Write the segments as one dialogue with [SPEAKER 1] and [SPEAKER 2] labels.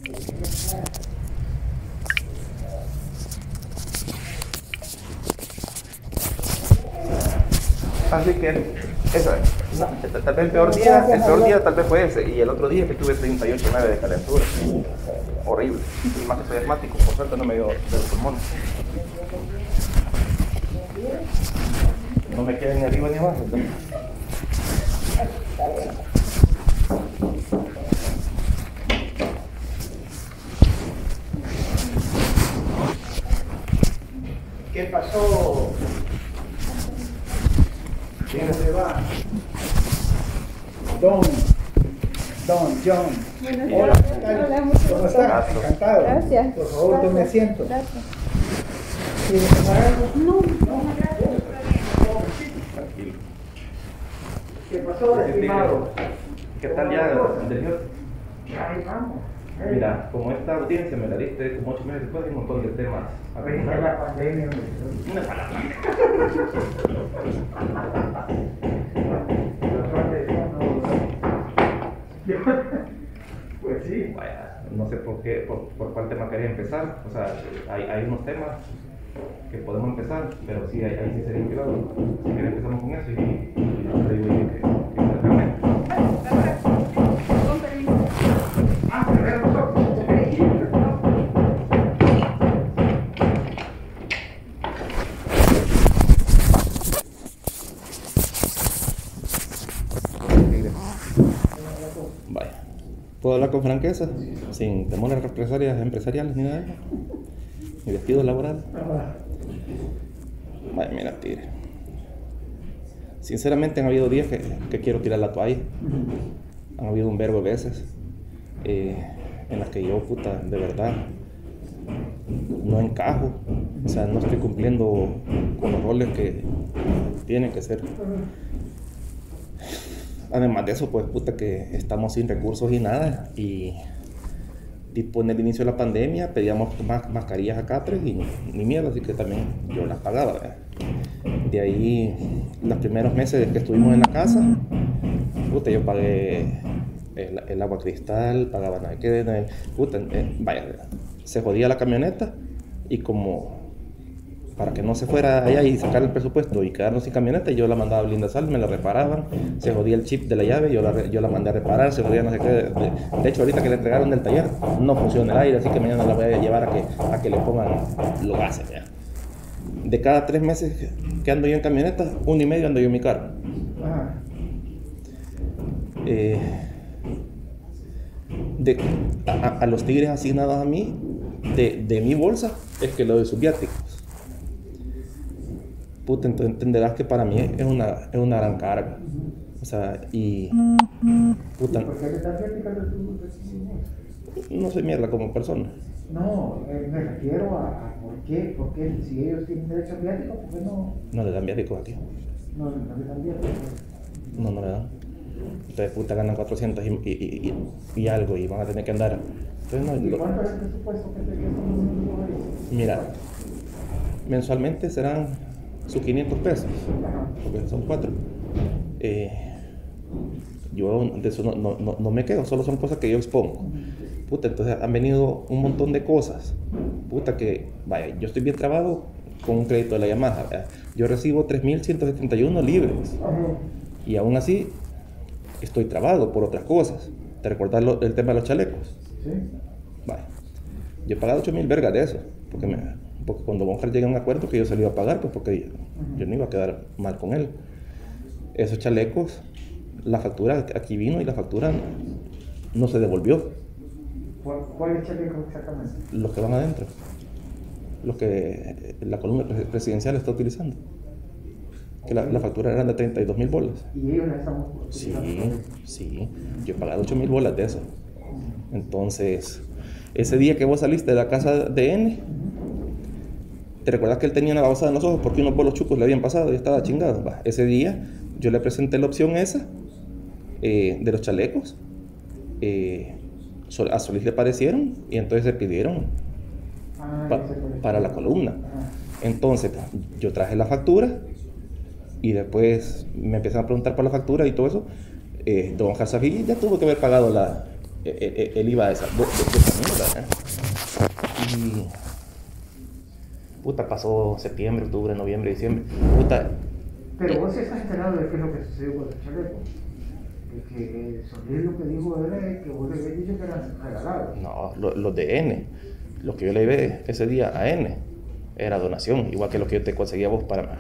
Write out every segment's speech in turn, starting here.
[SPEAKER 1] Así que tal vez el peor día tal vez fue ese, y el otro día que tuve 38,9 de calentura. Horrible. Y más que soy asmático, por suerte no me dio del pulmón. No me queda ni arriba ni abajo.
[SPEAKER 2] ¿Qué pasó? ¿Quién se va? Don John. Hola, ¿cómo estás? Encantado.
[SPEAKER 3] Gracias.
[SPEAKER 2] Por favor, tome asiento.
[SPEAKER 3] Gracias.
[SPEAKER 2] ¿Quieres tomar algo?
[SPEAKER 3] No.
[SPEAKER 1] Tranquilo.
[SPEAKER 2] ¿Qué pasó, estimado?
[SPEAKER 1] ¿Qué tal ya anterior?
[SPEAKER 2] Ahí vamos.
[SPEAKER 1] Mira, como esta audiencia me la diste como 8 meses después, hay un montón de temas.
[SPEAKER 2] Ahorita la pandemia.
[SPEAKER 1] Una palabra.
[SPEAKER 2] Pues sí.
[SPEAKER 1] Vaya, no sé por qué, por cuál tema quería empezar. O sea, hay unos temas que podemos empezar, pero sí, ahí sí sería privado. Si quieres empezamos con eso y te digo yo que realmente.
[SPEAKER 3] Con permiso.
[SPEAKER 2] Ah, pero nosotros.
[SPEAKER 1] Vaya. ¿Puedo hablar con franqueza? Sin temor a represalias empresariales ni nada de eso. Mi despido laboral. Vaya, mira, tigre. Sinceramente han habido días que quiero tirar la toalla. Han habido un verbo de veces en las que yo, puta, de verdad, no encajo. O sea, no estoy cumpliendo con los roles que tienen que ser. Además de eso, pues, puta, que estamos sin recursos y nada. Y tipo en el inicio de la pandemia pedíamos más mascarillas a Catres y ni mierda, así que también yo las pagaba, ¿verdad? De ahí, los primeros meses que estuvimos en la casa, puta, yo pagué el agua cristal, pagaba nada que, puta, vaya, se jodía la camioneta y como para que no se fuera allá y sacar el presupuesto y quedarnos sin camioneta, yo la mandaba a Blindasal, me la reparaban, se jodía el chip de la llave, yo la mandé a reparar, se jodía no sé qué. De hecho, ahorita que le entregaron del taller, no funciona el aire, así que mañana la voy a llevar a que le pongan los gases, ¿ya? De cada 3 meses que ando yo en camioneta, 1 y medio ando yo en mi carro.
[SPEAKER 2] Ajá.
[SPEAKER 1] A los tigres asignados a mí, de mi bolsa, es que lo de sus viáticos. Puta, entenderás que para mí es una gran carga. O sea, y puta,
[SPEAKER 2] ¿Por qué le estás criticando tu
[SPEAKER 1] no soy mierda como persona.
[SPEAKER 2] No, me refiero a por qué, si ellos tienen derecho a viático, ¿por qué no?
[SPEAKER 1] No le dan viáticos aquí.
[SPEAKER 2] No le dan viático.
[SPEAKER 1] No le dan. Entonces, puta, ganan 400 y algo y van a tener que andar. Entonces,
[SPEAKER 2] ¿Y cuánto es el presupuesto que te queda?
[SPEAKER 1] mira, mensualmente serán sus 500 pesos, porque son 4. Yo de eso no me quedo, solo son cosas que yo expongo. Puta, entonces han venido un montón de cosas. Puta, que vaya, yo estoy bien trabado con un crédito de la Yamaha, ¿verdad? Yo recibo 3.171 libres y aún así estoy trabado por otras cosas. ¿Te recuerdas el tema de los chalecos?
[SPEAKER 2] Sí.
[SPEAKER 1] Vaya, yo he pagado 8.000 vergas de eso, porque cuando Bonjar llega a un acuerdo que yo se lo iba a pagar, pues porque yo no iba a quedar mal con él. Esos chalecos, la factura aquí vino y la factura no se devolvió.
[SPEAKER 2] ¿Cuál es chaleco exactamente?
[SPEAKER 1] Los que van adentro, los que la columna presidencial está utilizando. Que la factura era de 32.000 bolas.
[SPEAKER 2] Y ellos la estamos
[SPEAKER 1] Sí, yo he pagado 8.000 bolas de eso. Entonces, ese día que vos saliste de la casa de N, ¿te recuerdas que él tenía una babosada en los ojos porque unos bolos chucos le habían pasado y estaba chingado? Ese día yo le presenté la opción esa de los chalecos. A Solís le parecieron y entonces se pidieron para la columna. Entonces yo traje la factura y después me empezaron a preguntar por la factura y todo eso. Don Hasafi ya tuvo que haber pagado él iba de esa mierda, ¿eh? Y puta, pasó septiembre, octubre, noviembre, diciembre. Puta.
[SPEAKER 2] Pero vos estás enterado de qué es lo que sucedió con el chaleco. De que Solís lo que dijo era que vos le habías dicho que eran regalados.
[SPEAKER 1] No, los de N, los que yo le llevé ese día a N, era donación, igual que lo que yo te conseguí a vos para...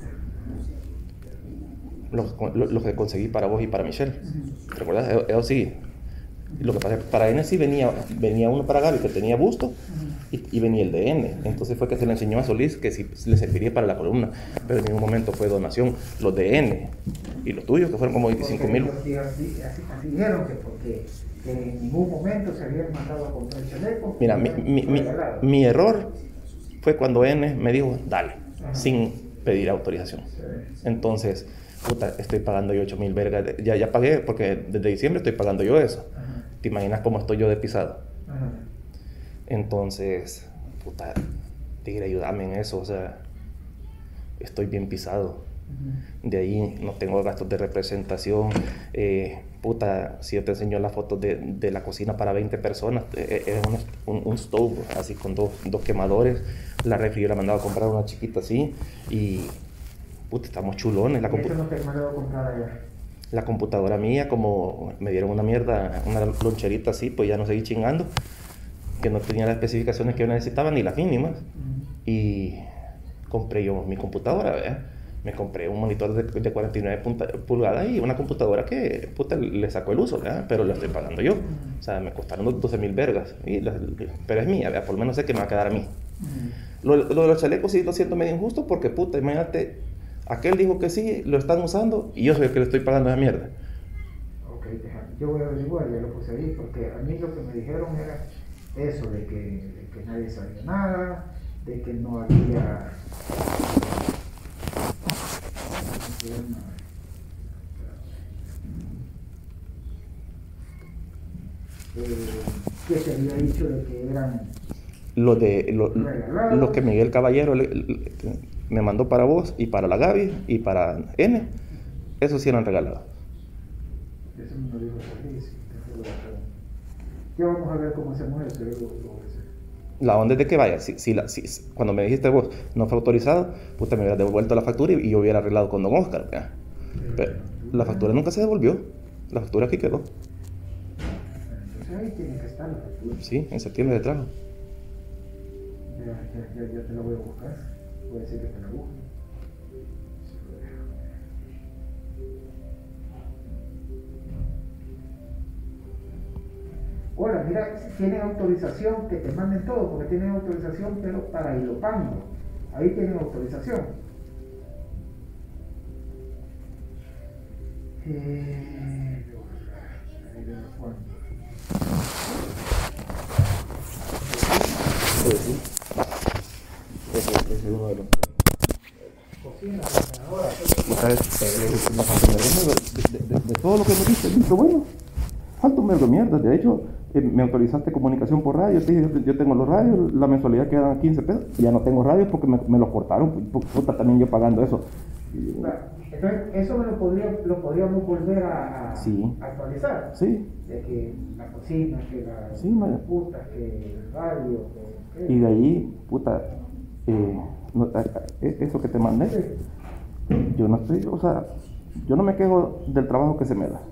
[SPEAKER 1] Los que conseguí para vos y para Michelle. ¿Te recuerdas? Eso sí. Lo que pasa es que para N sí venía uno para Gaby que tenía busto y venía el de N. Entonces fue que se le enseñó a Solís que sí le serviría para la columna, pero en ningún momento fue donación. Los de N y los tuyos, que fueron como 25,000.
[SPEAKER 2] Así dijeron que porque que en ningún momento se habían mandado a comprar el chaleco.
[SPEAKER 1] Mira, mi error fue cuando N me dijo, dale, sin pedir autorización. Entonces, puta, estoy pagando yo 8,000 vergas. Ya pagué, porque desde diciembre estoy pagando yo eso. ¿Te imaginas cómo estoy yo de pisado? Entonces, puta, tigre, ayúdame en eso, o sea, estoy bien pisado. De ahí no tengo gastos de representación. Puta, si yo te enseño las fotos de la cocina para 20 personas, es un stove, así con dos quemadores. La refri yo la mandaba a comprar una chiquita así, y puta, estamos chulones.
[SPEAKER 2] ¿Eso no te mandado a comprar allá?
[SPEAKER 1] La computadora mía, como me dieron una mierda, una loncherita así, pues ya no seguí chingando, que no tenía las especificaciones que yo necesitaba, ni las mínimas. Y compré yo mi computadora, ¿verdad? Me compré un monitor de 49 pulgadas y una computadora que, puta, le sacó el uso, ¿verdad? Pero la estoy pagando yo. O sea, me costaron 12,000 vergas. Pero es mía, ¿verdad? Por lo menos sé que me va a quedar a mí. Lo de los chalecos sí lo siento medio injusto porque, puta, imagínate, aquel dijo que sí, lo están usando y yo soy el que le estoy pagando esa mierda.
[SPEAKER 2] Ok, déjame. Yo voy a averiguar, ya lo puse ahí, porque a mí lo que me dijeron era eso, de que nadie sabía nada, de que no había... que se había dicho de que eran
[SPEAKER 1] los que Miguel Caballero me mandó para vos y para la Gaby y para N, esos sí eran regalados.
[SPEAKER 2] Eso me lo dijo Solís. Ya vamos a ver cómo hacemos eso.
[SPEAKER 1] La onda es de que vaya, cuando me dijiste vos no fue autorizado, puta, me hubiera devuelto la factura y yo hubiera arreglado con Don Oscar, ¿ya? Pero la factura nunca se devolvió, la factura aquí quedó.
[SPEAKER 2] Entonces ahí tiene que estar la factura.
[SPEAKER 1] Sí, en septiembre se trajo.
[SPEAKER 2] Ya te la voy a buscar, voy a decir que te la busque. Hola, mira, tienen autorización, que te manden todo, porque tienen autorización, pero para Ilopango. Ahí tienen autorización.
[SPEAKER 1] Pues sí. Ese es uno de los...
[SPEAKER 2] Cocina, ahora.
[SPEAKER 1] De todo lo que me diste, listo, bueno. Falta un vergo de mierda. De hecho, me autorizaste comunicación por radio. Te dije, yo tengo los radios, la mensualidad queda a 15 pesos. Ya no tengo radios porque me los cortaron. Puta, también yo pagando eso.
[SPEAKER 2] Entonces, eso lo podríamos volver a
[SPEAKER 1] Sí.
[SPEAKER 2] actualizar.
[SPEAKER 1] Sí.
[SPEAKER 2] De que la cocina, que las
[SPEAKER 1] Sí, vaya.
[SPEAKER 2] putas, que el radio, que...
[SPEAKER 1] Y de ahí, puta, eso que te mandé, yo no estoy, o sea, yo no me quejo del trabajo que se me da.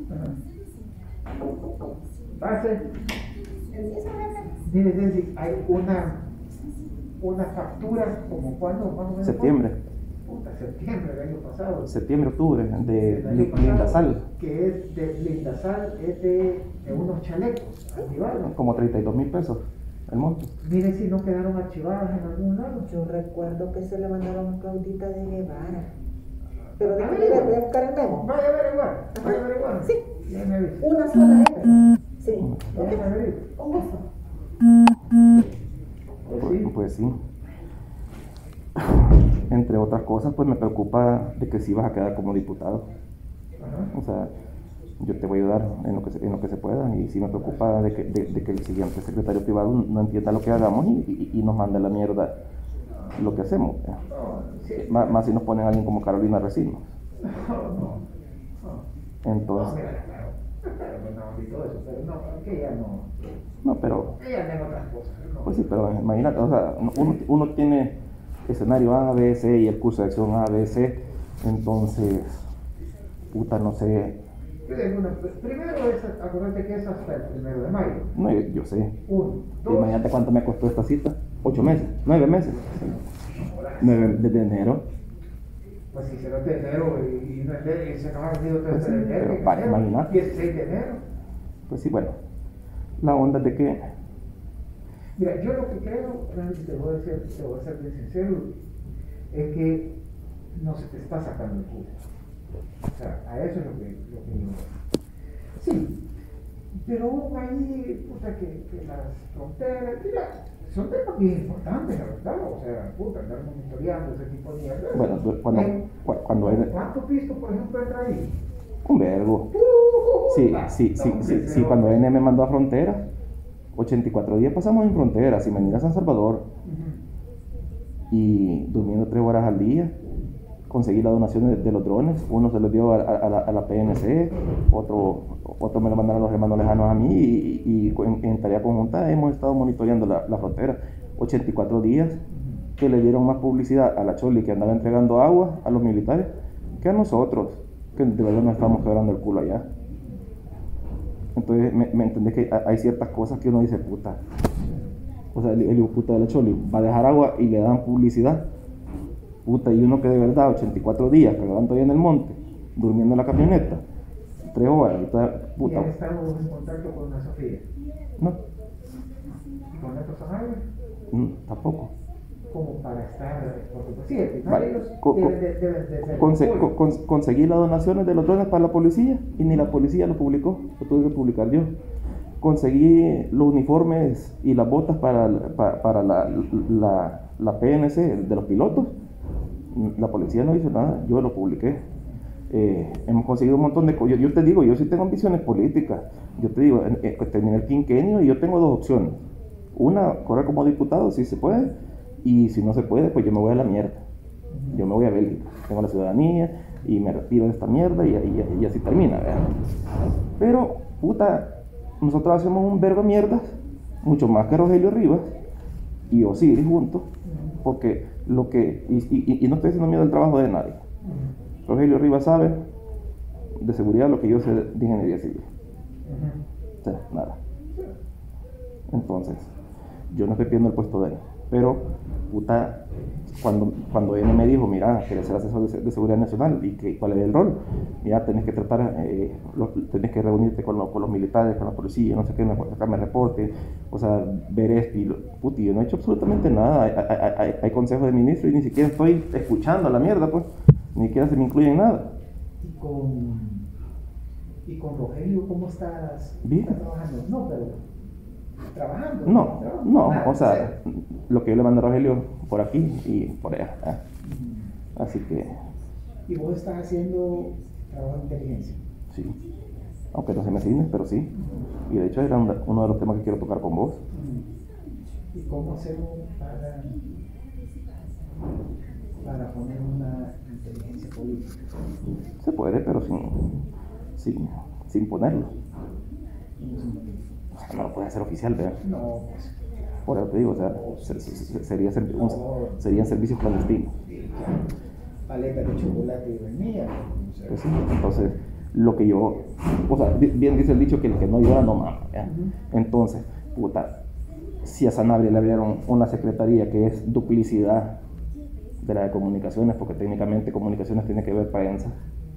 [SPEAKER 2] Base. Mire, Ceci, hay una factura como cuando más o menos.
[SPEAKER 1] Septiembre.
[SPEAKER 2] Puta, septiembre del año pasado.
[SPEAKER 1] Septiembre, octubre, de
[SPEAKER 2] Del año pasado,
[SPEAKER 1] Lindasal.
[SPEAKER 2] Que es de Lindasal, es de unos chalecos archivados.
[SPEAKER 1] Como 32,000 pesos el monto.
[SPEAKER 2] Mire si no quedaron archivadas en algún lado.
[SPEAKER 4] Yo recuerdo que se le mandaron a Claudita de Guevara. Pero voy a buscar el memo.
[SPEAKER 2] Vaya a averiguar.
[SPEAKER 4] Sí.
[SPEAKER 2] Ya me avisa.
[SPEAKER 4] Una sola era. Sí.
[SPEAKER 2] Ya me averiguo.
[SPEAKER 4] Un gusto.
[SPEAKER 2] Pues sí.
[SPEAKER 1] Pues sí. Entre otras cosas, pues me preocupa de que sí vas a quedar como diputado.
[SPEAKER 2] Ajá.
[SPEAKER 1] O sea, yo te voy a ayudar en lo que se pueda, y sí me preocupa de que el siguiente secretario privado no entienda lo que hagamos y nos mande a la mierda lo que hacemos.
[SPEAKER 2] No, sí.
[SPEAKER 1] Más si nos ponen a alguien como Carolina Recinos.
[SPEAKER 2] No.
[SPEAKER 1] Entonces,
[SPEAKER 2] Pero buena onda y todo eso, pero no, que ella no.
[SPEAKER 1] No, pero,
[SPEAKER 2] Ella anda en otras cosas. ¿No?
[SPEAKER 1] pues sí, pero imagínate, o sea, uno tiene escenario A, B, C y el curso de acción A, B, C, entonces, puta, no sé.
[SPEAKER 2] Primero es, acuérdate que es hasta el 1 de mayo.
[SPEAKER 1] No, yo sé.
[SPEAKER 2] 1, 2.
[SPEAKER 1] Imagínate cuánto me costó esta cita. 8 meses, 9 meses. 9 desde enero.
[SPEAKER 2] Pues si se lo de enero y no es de y se nos ha vendido todo
[SPEAKER 1] Pues
[SPEAKER 2] este
[SPEAKER 1] sí,
[SPEAKER 2] de enero.
[SPEAKER 1] pero vale, imagínate.
[SPEAKER 2] 16 de enero.
[SPEAKER 1] Pues sí, bueno. La onda es de que,
[SPEAKER 2] Mira, yo lo que creo, te voy a ser bien sincero, es que no se te está sacando el culo. O sea, a eso es lo que yo. Sí, pero aún ahí, puta, que las fronteras, mira, son temas bien importantes, la verdad. O sea, puta, andar monitoreando ese tipo de mierda.
[SPEAKER 1] bueno, cuando hay
[SPEAKER 2] ¿Cuánto pisto, por ejemplo, entra ahí?
[SPEAKER 1] un vergo. Sí, cuando N me mandó a frontera, 84 días pasamos en frontera, sin venir a San Salvador. Y durmiendo 3 horas al día. Conseguí la donación de los drones, uno se los dio a la PNC, otro me lo mandaron los hermanos lejanos a mí y en tarea conjunta hemos estado monitoreando la frontera. 84 días que le dieron más publicidad a la Choli que andaba entregando agua a los militares que a nosotros, que de verdad nos estamos quebrando el culo allá. Entonces me entendés que hay ciertas cosas que uno dice, puta, o sea, el hijo puta de la Choli va a dejar agua y le dan publicidad. Puta, y uno que de verdad 84 días cagando ahí en el monte, durmiendo en la camioneta, 3 horas, y toda, puta.
[SPEAKER 2] ¿Y han estado en contacto con la Sofía?
[SPEAKER 1] No,
[SPEAKER 2] ¿Y con estos amigos?
[SPEAKER 1] Tampoco.
[SPEAKER 2] Como para estar, porque pues sí, al final
[SPEAKER 1] Vale,
[SPEAKER 2] ellos deben de ser
[SPEAKER 1] conseguí las donaciones de los drones para la policía y ni la policía lo publicó, lo tuve que publicar yo. Conseguí los uniformes y las botas para la PNC de los pilotos. La policía no hizo nada, yo lo publiqué. Hemos conseguido un montón de cosas. Yo te digo, yo sí tengo ambiciones políticas. Yo te digo, terminé el quinquenio y yo tengo 2 opciones. Una, correr como diputado, si se puede, y si no se puede, pues yo me voy a la mierda. Yo me voy a Bélgica, tengo la ciudadanía y me retiro de esta mierda y así termina, ¿verdad? Pero, puta, nosotros hacemos un verbo de mierdas, mucho más que Rogelio Rivas y Osiris juntos, porque lo que, y no estoy haciendo miedo al trabajo de nadie. Rogelio Rivas sabe de seguridad lo que yo sé de ingeniería civil. O sea, nada. Entonces, yo no estoy pidiendo el puesto de él, pero, puta, cuando él me dijo, mira, querés ser asesor de seguridad nacional y cuál es el rol, mira, tenés que tratar, tenés que reunirte con los militares, con la policía, no sé qué, sacarme reporte, o sea, ver esto, y puta, yo no he hecho absolutamente nada. Hay consejos de ministro y ni siquiera estoy escuchando la mierda, pues, ni siquiera se me incluye en nada.
[SPEAKER 2] ¿Y con Rogelio cómo estás?
[SPEAKER 1] Bien.
[SPEAKER 2] ¿Estás trabajando? No, pero trabajando.
[SPEAKER 1] No,
[SPEAKER 2] Nada,
[SPEAKER 1] o sea, lo que yo le mando a Rogelio por aquí y por allá. Así que,
[SPEAKER 2] ¿Y vos estás haciendo trabajo de inteligencia?
[SPEAKER 1] sí. Aunque no se me asignes, pero sí. Y de hecho era uno de los temas que quiero tocar con vos.
[SPEAKER 2] ¿Y cómo hacemos para poner una inteligencia política?
[SPEAKER 1] Se puede, pero sin ponerlo. O sea, no lo puede hacer oficial, ¿verdad?
[SPEAKER 2] No, pues.
[SPEAKER 1] Por eso te digo, o sea, serían servicios clandestinos.
[SPEAKER 2] Paleta de chocolate y vainilla.
[SPEAKER 1] Pues sí, entonces, lo que yo, o sea, bien dice el dicho que el que no llora no mama, ¿verdad? Entonces, puta, si a Sanabria le abrieron una secretaría que es duplicidad de la de comunicaciones, porque técnicamente comunicaciones tiene que ver prensa,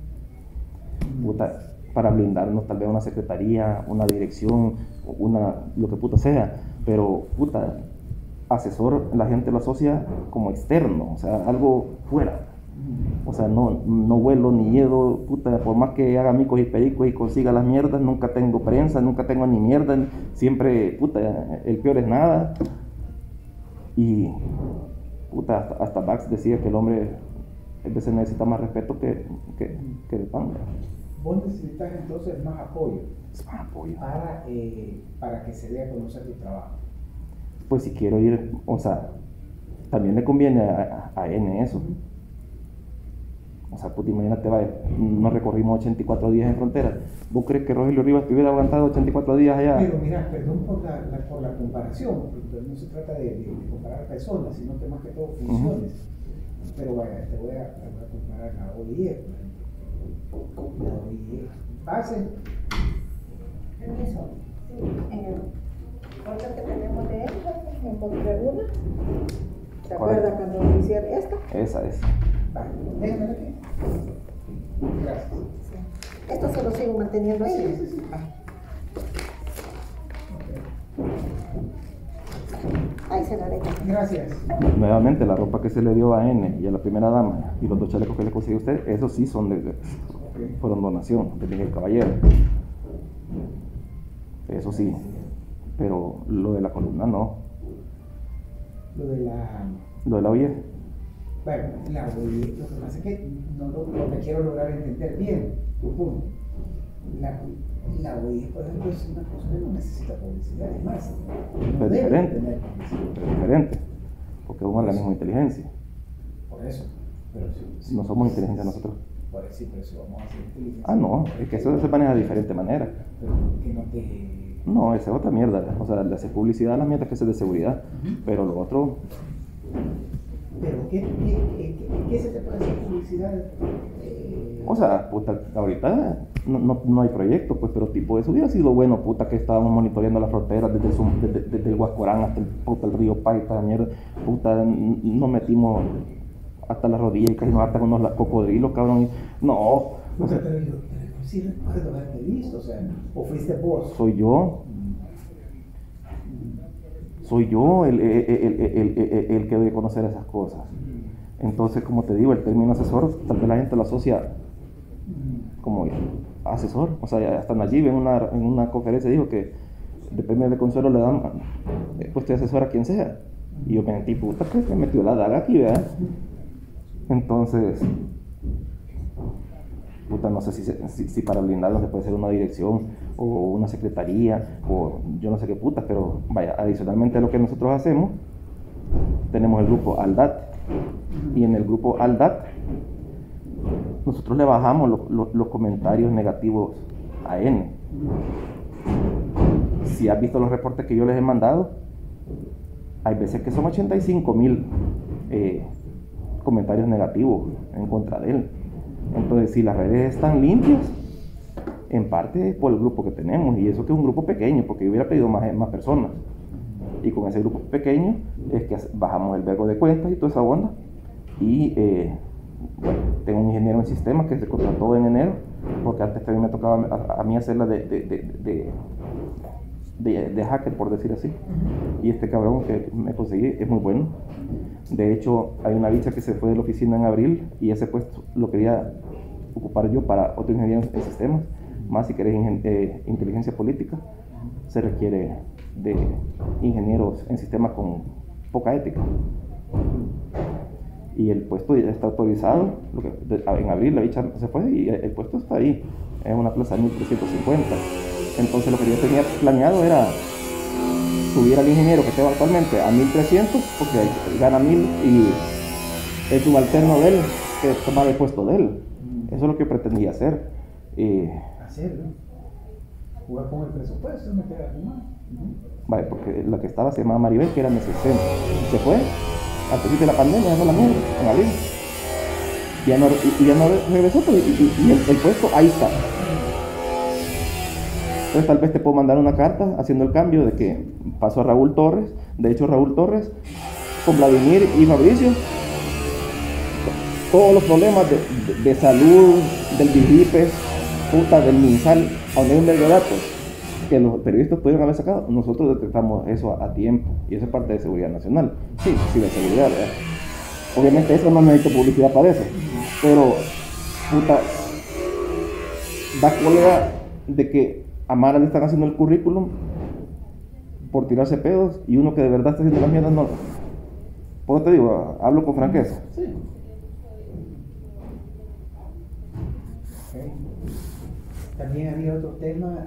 [SPEAKER 1] puta, para blindarnos tal vez una secretaría, una dirección, lo que puta sea, pero puta, asesor, la gente lo asocia como externo, o sea, algo fuera. O sea, no vuelo ni lledo, puta, por más que haga micos y pericos y consiga las mierdas, nunca tengo prensa, nunca tengo ni mierda, siempre, puta, el peor es nada. Y, puta, hasta Bax decía que el hombre a veces necesita más respeto que de pan.
[SPEAKER 2] Vos necesitas entonces más apoyo.
[SPEAKER 1] Más apoyo.
[SPEAKER 2] Para que se dé a conocer tu trabajo.
[SPEAKER 1] Pues si quiero ir, o sea, también le conviene a N eso. O sea, puta, imagínate, vaya, nos recorrimos 84 días en frontera. ¿Vos crees que Rogelio Rivas te hubiera aguantado 84 días allá?
[SPEAKER 2] Pero mira, perdón por la comparación, porque no se trata de comparar personas, sino que más que todo funciones. Pero vaya, te voy a comparar la OIE, por ejemplo. La OIE base.
[SPEAKER 4] Permiso. Ahorita que tenemos de esta, encontré una. ¿Te acuerdas cuando hicieron esta?
[SPEAKER 1] Esa es.
[SPEAKER 2] Vale, déjame aquí. Gracias.
[SPEAKER 4] Sí. Esto se lo sigo manteniendo ahí.
[SPEAKER 2] Sí.
[SPEAKER 4] Ahí se la dejo.
[SPEAKER 2] Gracias.
[SPEAKER 1] Nuevamente, la ropa que se le dio a N y a la primera dama y los 2 chalecos que le consiguió a usted, esos sí son fueron donación de Miguel Caballero. Eso sí, pero lo de la columna no.
[SPEAKER 2] Lo de la
[SPEAKER 1] OIE.
[SPEAKER 2] Bueno, la OIE, lo que pasa es que no lo que quiero lograr entender bien tu punto. La OIE, por ejemplo, es una cosa que no necesita publicidad, es más, no
[SPEAKER 1] Es
[SPEAKER 2] debe
[SPEAKER 1] diferente.
[SPEAKER 2] tener publicidad.
[SPEAKER 1] Pero es diferente, porque es un organismo de inteligencia.
[SPEAKER 2] Por eso, pero si
[SPEAKER 1] No somos inteligencia nosotros.
[SPEAKER 2] por eso, pero si vamos a hacer inteligencia.
[SPEAKER 1] Ah, no, es que eso se maneja de diferente manera.
[SPEAKER 2] Pero que no te.
[SPEAKER 1] No, esa es otra mierda. O sea, le hace publicidad a las mierdas que es de seguridad, pero lo otro,
[SPEAKER 2] Pero ¿qué se te puede hacer publicidad?
[SPEAKER 1] o sea, puta, ahorita no hay proyecto, pues, pero tipo, eso hubiera sido bueno, puta, que estábamos monitoreando las fronteras desde el Huascorán hasta el río Paita, mierda, puta, nos metimos hasta las rodillas y casi nos hartan unos cocodrilos, cabrón, no, o sea,
[SPEAKER 2] Pero yo sí recuerdo haberte visto, o sea, o fuiste vos.
[SPEAKER 1] soy yo el que debe conocer esas cosas. Entonces, como te digo, el término asesor, tal vez la gente lo asocia como asesor. O sea, hasta Nayib en una conferencia dijo que de premio de consuelo le dan puesto de asesor a quien sea. Y yo me metí, puta, que me metió la daga aquí, ¿verdad? Entonces, puta, no sé si para blindarlo se puede ser una dirección o una secretaría o yo no sé qué puta, pero vaya, adicionalmente a lo que nosotros hacemos, tenemos el grupo ALDAT y en el grupo ALDAT nosotros le bajamos los comentarios negativos a N. Si has visto los reportes que yo les he mandado, hay veces que son 85,000 comentarios negativos en contra de él. Entonces, si las redes están limpias, en parte es por el grupo que tenemos, y eso que es un grupo pequeño, porque yo hubiera pedido más personas. Y con ese grupo pequeño es que bajamos el vergo de cuentas y toda esa onda. Y bueno, tengo un ingeniero en sistemas que se contrató en enero, porque antes también me tocaba a mí hacerla de hacker, por decir así. Y este cabrón que me conseguí es muy bueno. De hecho, hay una bicha que se fue de la oficina en abril y ese puesto lo quería ocupar yo para otro ingeniero en sistemas. Más si querés inteligencia política, se requiere de ingenieros en sistemas con poca ética. Y el puesto ya está autorizado. En abril la bicha se fue y el puesto está ahí. Es una plaza de 1.350. Entonces lo que yo tenía planeado era subir al ingeniero que tengo actualmente a 1.300 porque gana 1.000 y es un alterno de él que tomar el puesto de él. Eso es lo que pretendía hacer.
[SPEAKER 2] Hacerlo. Jugar con el presupuesto, no queda más.
[SPEAKER 1] Vale, porque la que estaba se llamaba Maribel, que era necesario. Se fue al principio de la pandemia, dejó la mierda en abril. Y ya no regresó, pero y el puesto ahí está. Entonces tal vez te puedo mandar una carta haciendo el cambio de que pasó a Raúl Torres. De hecho, Raúl Torres con Vladimir y Fabricio, todos los problemas de salud, del DIGRIPE, puta, del MinSal, a un de datos que los periodistas pudieron haber sacado, nosotros detectamos eso a tiempo, y eso es parte de seguridad nacional. Sí, de seguridad, ¿verdad? Obviamente eso no necesito publicidad para eso, pero puta, da cólera de que a Mara le están haciendo el currículum por tirarse pedos y uno que de verdad está haciendo las mierdas no. Pues te digo, hablo con franqueza.
[SPEAKER 2] Sí. Okay. También había otro tema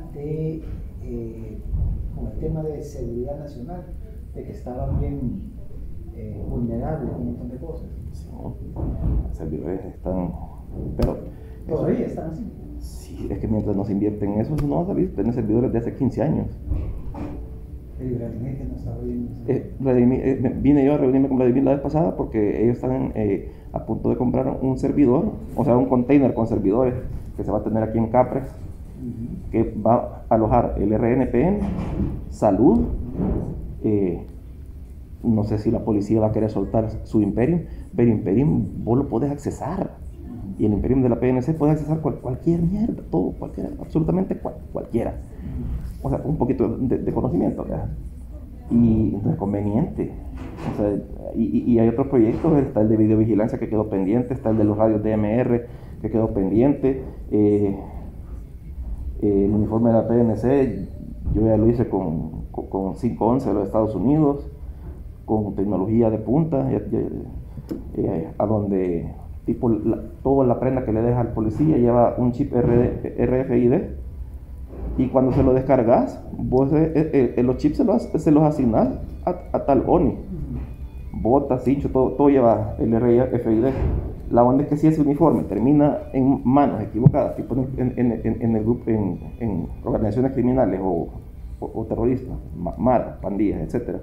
[SPEAKER 2] con el tema de seguridad nacional, de que estaban bien vulnerables con un montón de cosas.
[SPEAKER 1] Sí, los servidores están Pero
[SPEAKER 2] Todavía están así.
[SPEAKER 1] sí, es que mientras nos invierten en eso, no va a salir. Tiene servidores de hace 15 años.
[SPEAKER 2] El gabinete no está bien.
[SPEAKER 1] Vine yo a reunirme con Vladimir la vez pasada porque ellos están a punto de comprar un servidor, o sea, un container con servidores que se va a tener aquí en Capres, que va a alojar el RNPN, salud, no sé si la policía va a querer soltar su Imperium, pero Imperium vos lo podés accesar, y el Imperium de la PNC puede accesar cualquier mierda, todo, cualquiera, absolutamente cualquiera. O sea, un poquito de conocimiento, ¿verdad? Y no es conveniente. O sea, y hay otros proyectos, está el de videovigilancia que quedó pendiente, está el de los radios DMR que quedó pendiente, el uniforme de la PNC, yo ya lo hice con 511 de los Estados Unidos, con tecnología de punta, a donde tipo toda la prenda que le deja al policía lleva un chip RFID, y cuando se lo descargas, vos los chips se los asignás a tal ONI. Botas, cincho, todo lleva el RFID. La onda es que si ese uniforme termina en manos equivocadas, tipo en el grupo, en organizaciones criminales o terroristas, maras, pandillas, etc.,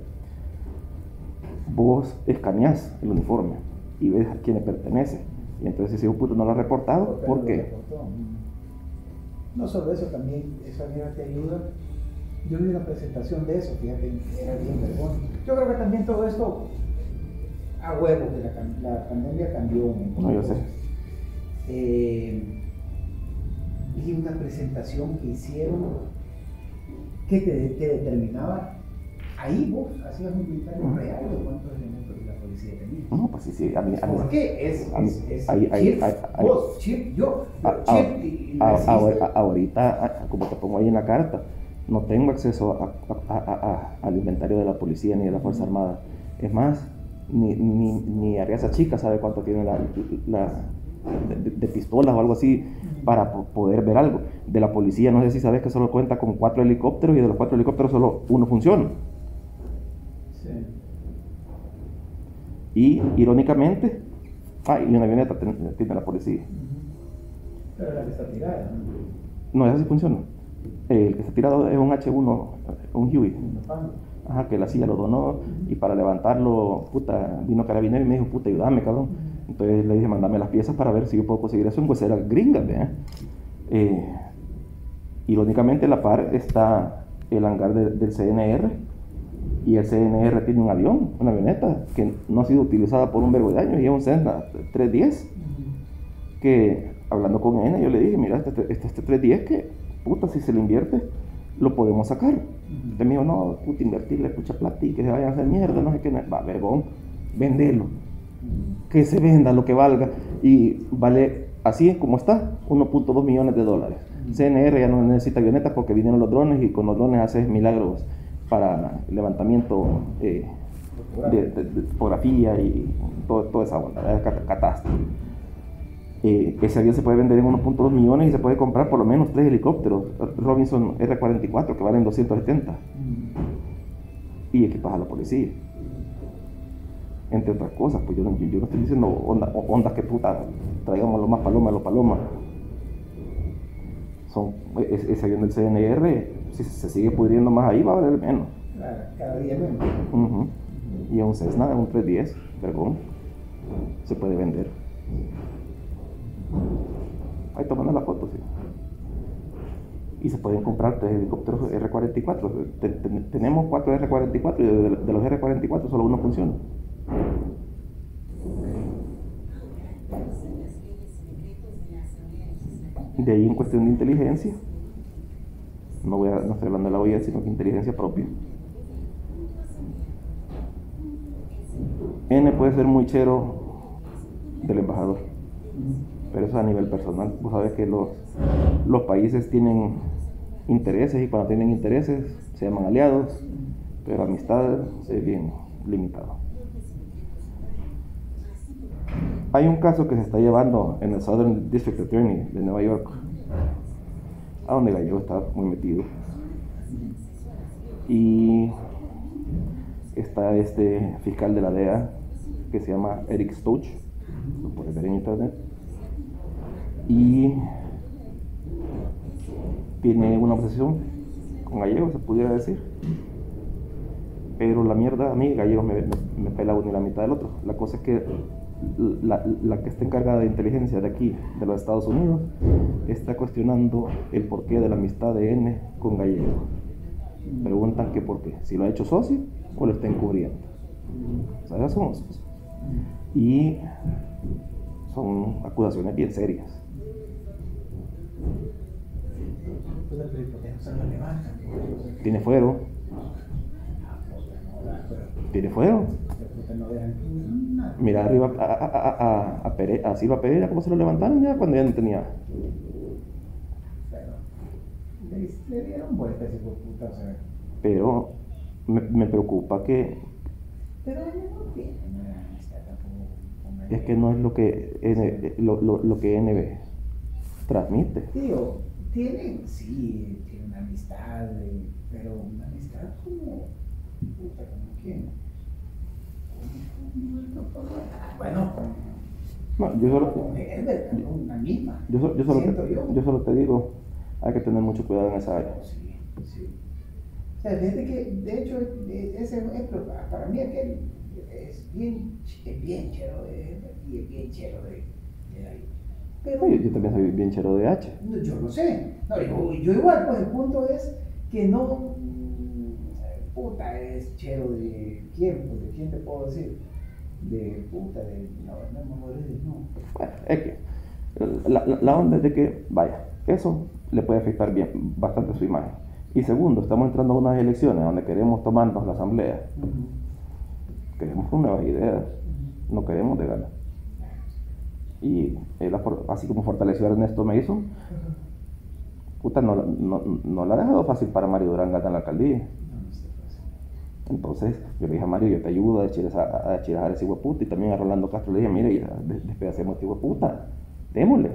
[SPEAKER 1] vos escaneás el uniforme y ves a quién le pertenece. Y entonces si un puto no lo ha reportado, ¿por qué?
[SPEAKER 2] No solo eso, también esa mierda te ayuda. Yo vi una presentación de eso, fíjate, era bien vergüenza. Yo creo que también todo esto, a huevo, que la pandemia cambió un montón.
[SPEAKER 1] No, yo sé.
[SPEAKER 2] Vi una presentación que hicieron que te determinaba, ahí vos hacías un inventario real de cuántos elementos la policía tenía.
[SPEAKER 1] No, pues sí, a mí.
[SPEAKER 2] ¿Por qué? Es chip, yo, chip y
[SPEAKER 1] ahorita, como te pongo ahí en la carta, no tengo acceso al inventario de la policía ni de la Fuerza Armada. Es más, ni Ariasa Chica sabe cuánto tiene de pistolas o algo así para poder ver algo. De la policía, no sé si sabes que solo cuenta con 4 helicópteros y de los 4 helicópteros solo uno funciona.
[SPEAKER 2] Sí.
[SPEAKER 1] Y irónicamente, y una avioneta tiene la policía.
[SPEAKER 2] Pero la que está tirada,
[SPEAKER 1] No, esa sí funciona. El que está tirado es un H1, un Huey. Ajá, que la silla lo donó, y para levantarlo, puta, vino Carabinero y me dijo, puta, ayúdame, cabrón. Entonces le dije, mándame las piezas para ver si yo puedo conseguir eso en huesera gringa, ¿verdad? Irónicamente, a la par está el hangar del CNR, y el CNR tiene un avión, una avioneta, que no ha sido utilizada por un verbo de años, y es un Cessna 310, que hablando con ella, yo le dije, mira, este 310 que, puta, si se le invierte, lo podemos sacar. Entonces me dijo, no, puta, invertirle mucha plata y que se vayan a hacer mierda, no sé qué, va, vergón, vendelo, que se venda lo que valga, y vale, así como está, 1.2 millones de dólares. CNR ya no necesita avionetas porque vinieron los drones, y con los drones haces milagros para levantamiento de topografía y toda esa onda, catástrofe. Ese avión se puede vender en 1.2 millones y se puede comprar por lo menos 3 helicópteros Robinson R-44 que valen 270 y equipas a la policía, entre otras cosas. Pues yo no estoy diciendo ondas que puta, traigamos los más palomas, ese avión del CNR, si se sigue pudriendo más ahí va a valer menos.
[SPEAKER 2] Claro, cada día menos.
[SPEAKER 1] Y un Cessna, un 310, vergón, se puede vender. Ahí tomando la foto, sí. Y se pueden comprar 3 helicópteros R-44. Tenemos 4 R-44 y de los R-44 solo uno funciona. De ahí, en cuestión de inteligencia, no estoy hablando de la OIA, sino que inteligencia propia. N puede ser muy chero del embajador, pero eso a nivel personal. Vos sabés que los países tienen intereses, y cuando tienen intereses se llaman aliados, pero amistad es bien limitado. Hay un caso que se está llevando en el Southern District Attorney de Nueva York, a donde Gallego está muy metido, y está este fiscal de la DEA que se llama Eric Stouch, lo puedes ver en internet, y tiene una obsesión con Gallegos, se pudiera decir. Pero la mierda, a mí Gallegos me pela uno y la mitad del otro. La cosa es que la que está encargada de inteligencia de aquí, de los Estados Unidos, está cuestionando el porqué de la amistad de N con Gallegos. Preguntan que por qué, si lo ha hecho socio o lo está encubriendo. O sea, esas son cosas. Y son acusaciones bien serias. Tiene fuero. Tiene fuero. Mira arriba a Silva Pereira, cómo se lo levantaron ya cuando ya no tenía.
[SPEAKER 2] Le dieron vueltas ese puta, o sea.
[SPEAKER 1] Pero me preocupa que.
[SPEAKER 2] Pero no tiene una amistad tampoco.
[SPEAKER 1] Es que no es lo que lo que NB transmite.
[SPEAKER 2] Tío, tiene una amistad, pero una amistad como. Puta, ¿como quién? Bueno,
[SPEAKER 1] No, yo solo.
[SPEAKER 2] una misma.
[SPEAKER 1] Yo solo te digo, hay que tener mucho cuidado en esa área.
[SPEAKER 2] Sí, sí. O sea, desde que, de hecho, ese ejemplo, para mí aquel es bien chero de ahí. Pero,
[SPEAKER 1] Yo también soy bien chero de H.
[SPEAKER 2] yo lo sé. No, yo igual, pues el punto es que no, puta, es chero de quién, pues de quién te puedo decir. De puta, no.
[SPEAKER 1] Bueno, es que la onda es de que, vaya, eso le puede afectar bien, bastante su imagen. Y segundo, estamos entrando a unas elecciones donde queremos tomarnos la asamblea. Queremos con nuevas ideas, no queremos de ganas. Y él, así como fortaleció a Ernesto Mason, puta, no la ha dejado fácil para Mario Durán ganar la alcaldía. Entonces yo le dije a Mario, yo te ayudo a chirazar a ese hueputa, y también a Rolando Castro le dije, mire, despedacemos a este hueputa, démosle.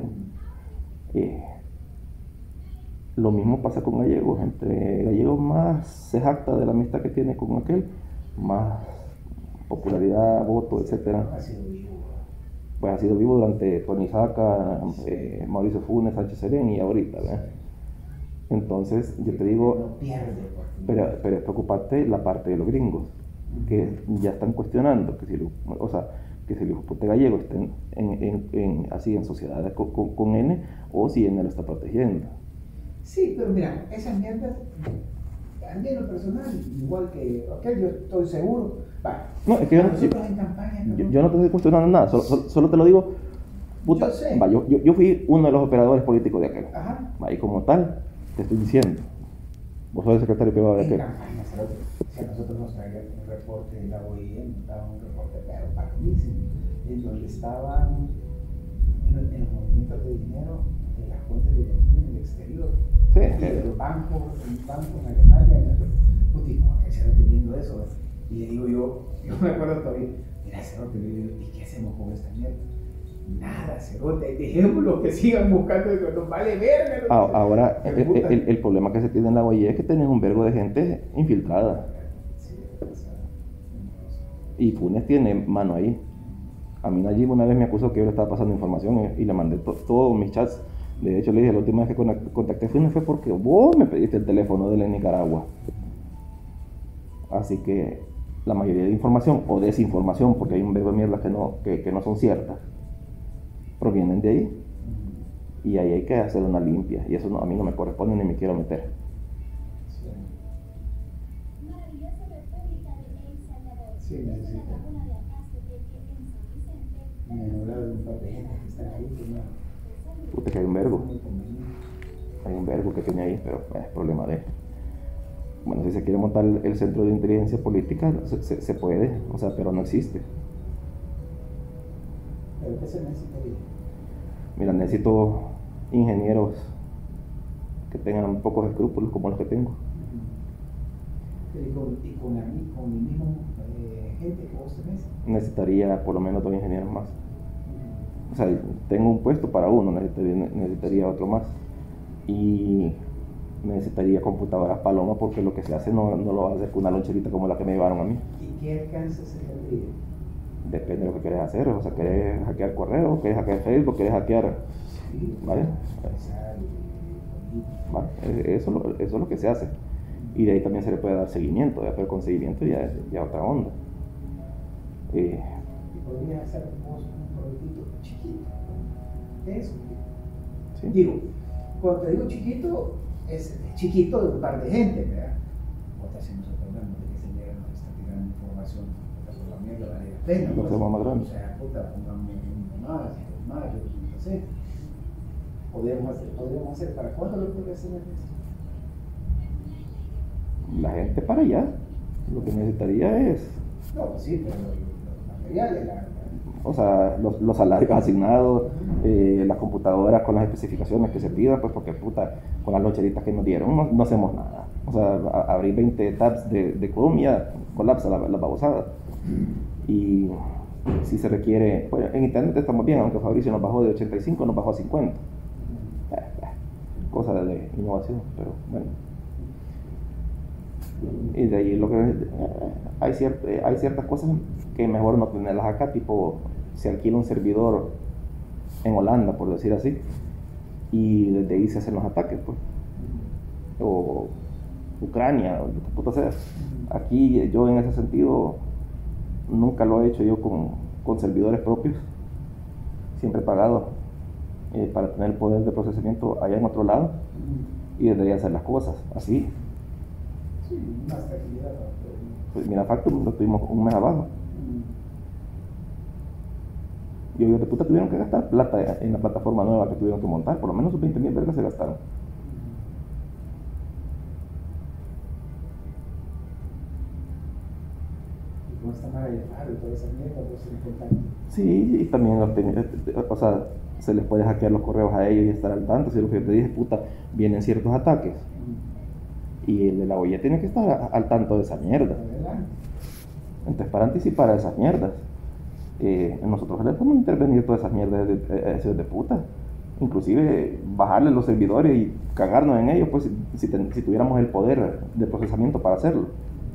[SPEAKER 1] Lo mismo pasa con Gallegos. Entre Gallegos más se jacta de la amistad que tiene con aquel, más popularidad, voto, etcétera. Pues ha sido vivo durante Tony Saca, Mauricio Funes, Sánchez Serén y ahorita, ¿verdad? Entonces yo te digo, pero es preocupante la parte de los gringos, que ya están cuestionando que si el hijo puta gallego está así en sociedades con N, o si N lo está protegiendo.
[SPEAKER 2] Sí, pero mira, esas mierdas, a mí en lo personal, igual que aquel, yo estoy seguro. Va,
[SPEAKER 1] no, es que
[SPEAKER 2] nosotros en campaña.
[SPEAKER 1] Yo no te estoy cuestionando nada, solo te lo digo. Puta,
[SPEAKER 2] yo sé.
[SPEAKER 1] Va, yo fui uno de los operadores políticos de aquel.
[SPEAKER 2] Ajá.
[SPEAKER 1] Va, y como tal, te estoy diciendo, vos sos el secretario privado de
[SPEAKER 2] En
[SPEAKER 1] aquel.
[SPEAKER 2] campaña, si a nosotros nos traía un reporte de la OIM, nos daba un reporte, pero palomísimo, en donde estaban en los movimientos de dinero de las cuentas de Argentina en el exterior.
[SPEAKER 1] Sí,
[SPEAKER 2] de los bancos en Alemania, puti, como que se viendo eso. Y le digo yo me acuerdo todavía, mira, Cerote, le digo, ¿y qué hacemos con esta mierda? Nada, Cerote, dejémoslo que sigan buscando, nos vale verga.
[SPEAKER 1] Ahora, el problema que se tiene en la OIE es que tenés un vergo de gente infiltrada. Y Funes tiene mano ahí. A mí Nayib una vez me acusó que yo le estaba pasando información y le mandé todos mis chats. De hecho, le dije, la última vez que contacté a Funes fue porque vos me pediste el teléfono de él en Nicaragua. Así que la mayoría de información o desinformación, porque hay un verbo de mierda que no son ciertas, provienen de ahí. Y ahí hay que hacer una limpia. Y eso a mí no me corresponde ni me quiero meter.
[SPEAKER 2] Sí, necesito. Me habla de un par de gente que están ahí, que no.
[SPEAKER 1] Puta, que hay un vergo. Hay un vergo que tiene ahí, pero es problema de él. Bueno, si se quiere montar el centro de inteligencia política, se puede, o sea, pero no existe.
[SPEAKER 2] ¿Pero qué se necesitaría?
[SPEAKER 1] Mira, necesito ingenieros que tengan pocos escrúpulos como los que tengo.
[SPEAKER 2] Y con el mismo gente que vos tenés.
[SPEAKER 1] Necesitaría por lo menos 2 ingenieros más. O sea, tengo un puesto para uno, necesitaría otro más. Y necesitaría computadoras Paloma, porque lo que se hace no lo va a hacer con una loncherita como la que me llevaron a mí.
[SPEAKER 2] ¿Y qué alcance se tendría?
[SPEAKER 1] Depende de lo que quieres hacer. O sea, ¿querés hackear correo? ¿Querés hackear Facebook? ¿Querés hackear
[SPEAKER 2] sí,
[SPEAKER 1] ¿vale?
[SPEAKER 2] empresarios, políticos.
[SPEAKER 1] ¿Vale? Eso es lo que se hace. Y de ahí también se le puede dar seguimiento, ¿verdad? Pero con seguimiento ya otra onda.
[SPEAKER 2] Y podrías hacer un proyectito chiquito. Eso.
[SPEAKER 1] ¿Sí?
[SPEAKER 2] Digo, cuando te digo chiquito, es chiquito de un par de gente, ¿verdad? Otra si nos acordamos de que se llega, nos está tirando información, por la mierda vale la pena.
[SPEAKER 1] Lo hacemos más grande.
[SPEAKER 2] O sea, puta, pongamos uno más, dos más, yo no sé. Podríamos hacer, ¿para cuándo lo podría hacer esto?
[SPEAKER 1] La gente para allá, lo que necesitaría es,
[SPEAKER 2] No, pues sí, pero los materiales,
[SPEAKER 1] o sea, los salarios asignados, las computadoras con las especificaciones que se pidan, pues porque puta, con las loncheritas que nos dieron no hacemos nada. O sea, abrir 20 tabs de Chrome ya colapsa la babosada. Y si se requiere, pues en internet estamos bien, aunque Fabricio nos bajó de 85, nos bajó a 50. Cosa de innovación, pero bueno. Y de ahí hay ciertas cosas que mejor no tenerlas acá, tipo se alquila un servidor en Holanda, por decir así, y desde ahí se hacen los ataques, pues, o Ucrania, o lo que puta sea. Aquí yo en ese sentido nunca lo he hecho yo con servidores propios, siempre pagado para tener el poder de procesamiento allá en otro lado y desde ahí hacer las cosas así.
[SPEAKER 2] Sí, más tranquilidad.
[SPEAKER 1] Pues mira, Factum lo tuvimos un mes abajo. Y ellos de puta tuvieron que gastar plata en la plataforma nueva que tuvieron que montar, por lo menos sus 20,000 vergas se gastaron.
[SPEAKER 2] Y con esta mala de Faro y toda esa mierda, vos se contacto.
[SPEAKER 1] Sí, y también, o sea, se les puede hackear los correos a ellos y estar al tanto. Si lo que yo te dije, puta, vienen ciertos ataques. Y el de la olla tiene que estar al tanto de esa mierda. Entonces, para anticipar a esas mierdas, nosotros le podemos intervenir todas esas mierdas de puta. Inclusive bajarle los servidores y cagarnos en ellos, pues si tuviéramos el poder de procesamiento para hacerlo.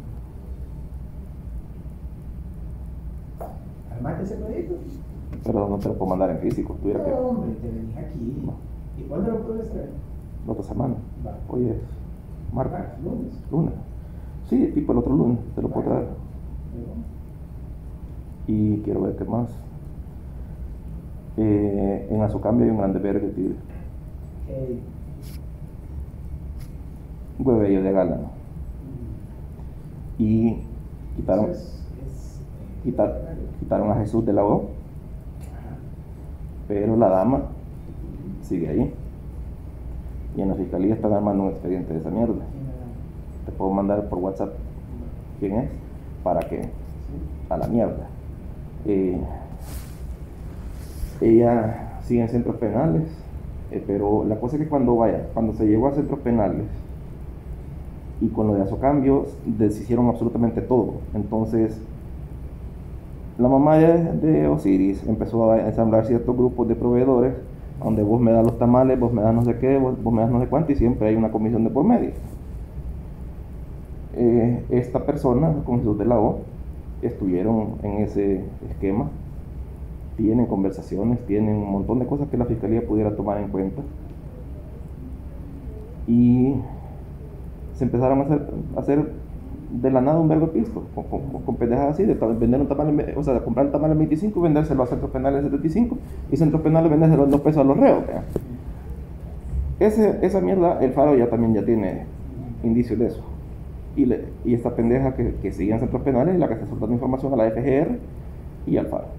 [SPEAKER 2] ¿Armate ese proyecto?
[SPEAKER 1] Pero no te lo puedo mandar en físico. Tuviera que.
[SPEAKER 2] No, hombre, te venís aquí.
[SPEAKER 1] No.
[SPEAKER 2] ¿Y cuándo lo puedes traer?
[SPEAKER 1] La otra semana.
[SPEAKER 2] Va.
[SPEAKER 1] Hoy es martes.
[SPEAKER 2] Lunes.
[SPEAKER 1] Lunes. Sí, tipo el otro lunes te lo puedo traer. Y quiero ver qué más. En Azucambio hay un grande verde, tío. Huevello de gala. Y quitaron a Jesús de la O, pero la dama sigue ahí. Y en la fiscalía están armando un expediente de esa mierda. Te puedo mandar por WhatsApp quién es, para que a la mierda. Ella sigue en centros penales, pero la cosa es que cuando se llegó a centros penales y con lo de Azucambio deshicieron absolutamente todo. Entonces la mamá de Osiris empezó a ensamblar ciertos grupos de proveedores donde vos me das los tamales, vos me das no sé qué, vos me das no sé cuánto, y siempre hay una comisión de por medio. Esta persona con Jesús de la O estuvieron en ese esquema, tienen conversaciones, tienen un montón de cosas que la fiscalía pudiera tomar en cuenta, y se empezaron a hacer de la nada un verbo de pisto, con pendejadas así, de vender un tamal, o sea, de comprar el tamal en 25 y vendérselo a centros penales en 75, y centros penales vendérselo en 2 pesos a los reos, ¿verdad? Esa mierda, el Faro ya tiene indicios de eso. Y esta pendeja que sigue en centros penales es la que está soltando información a la FGR y al Faro.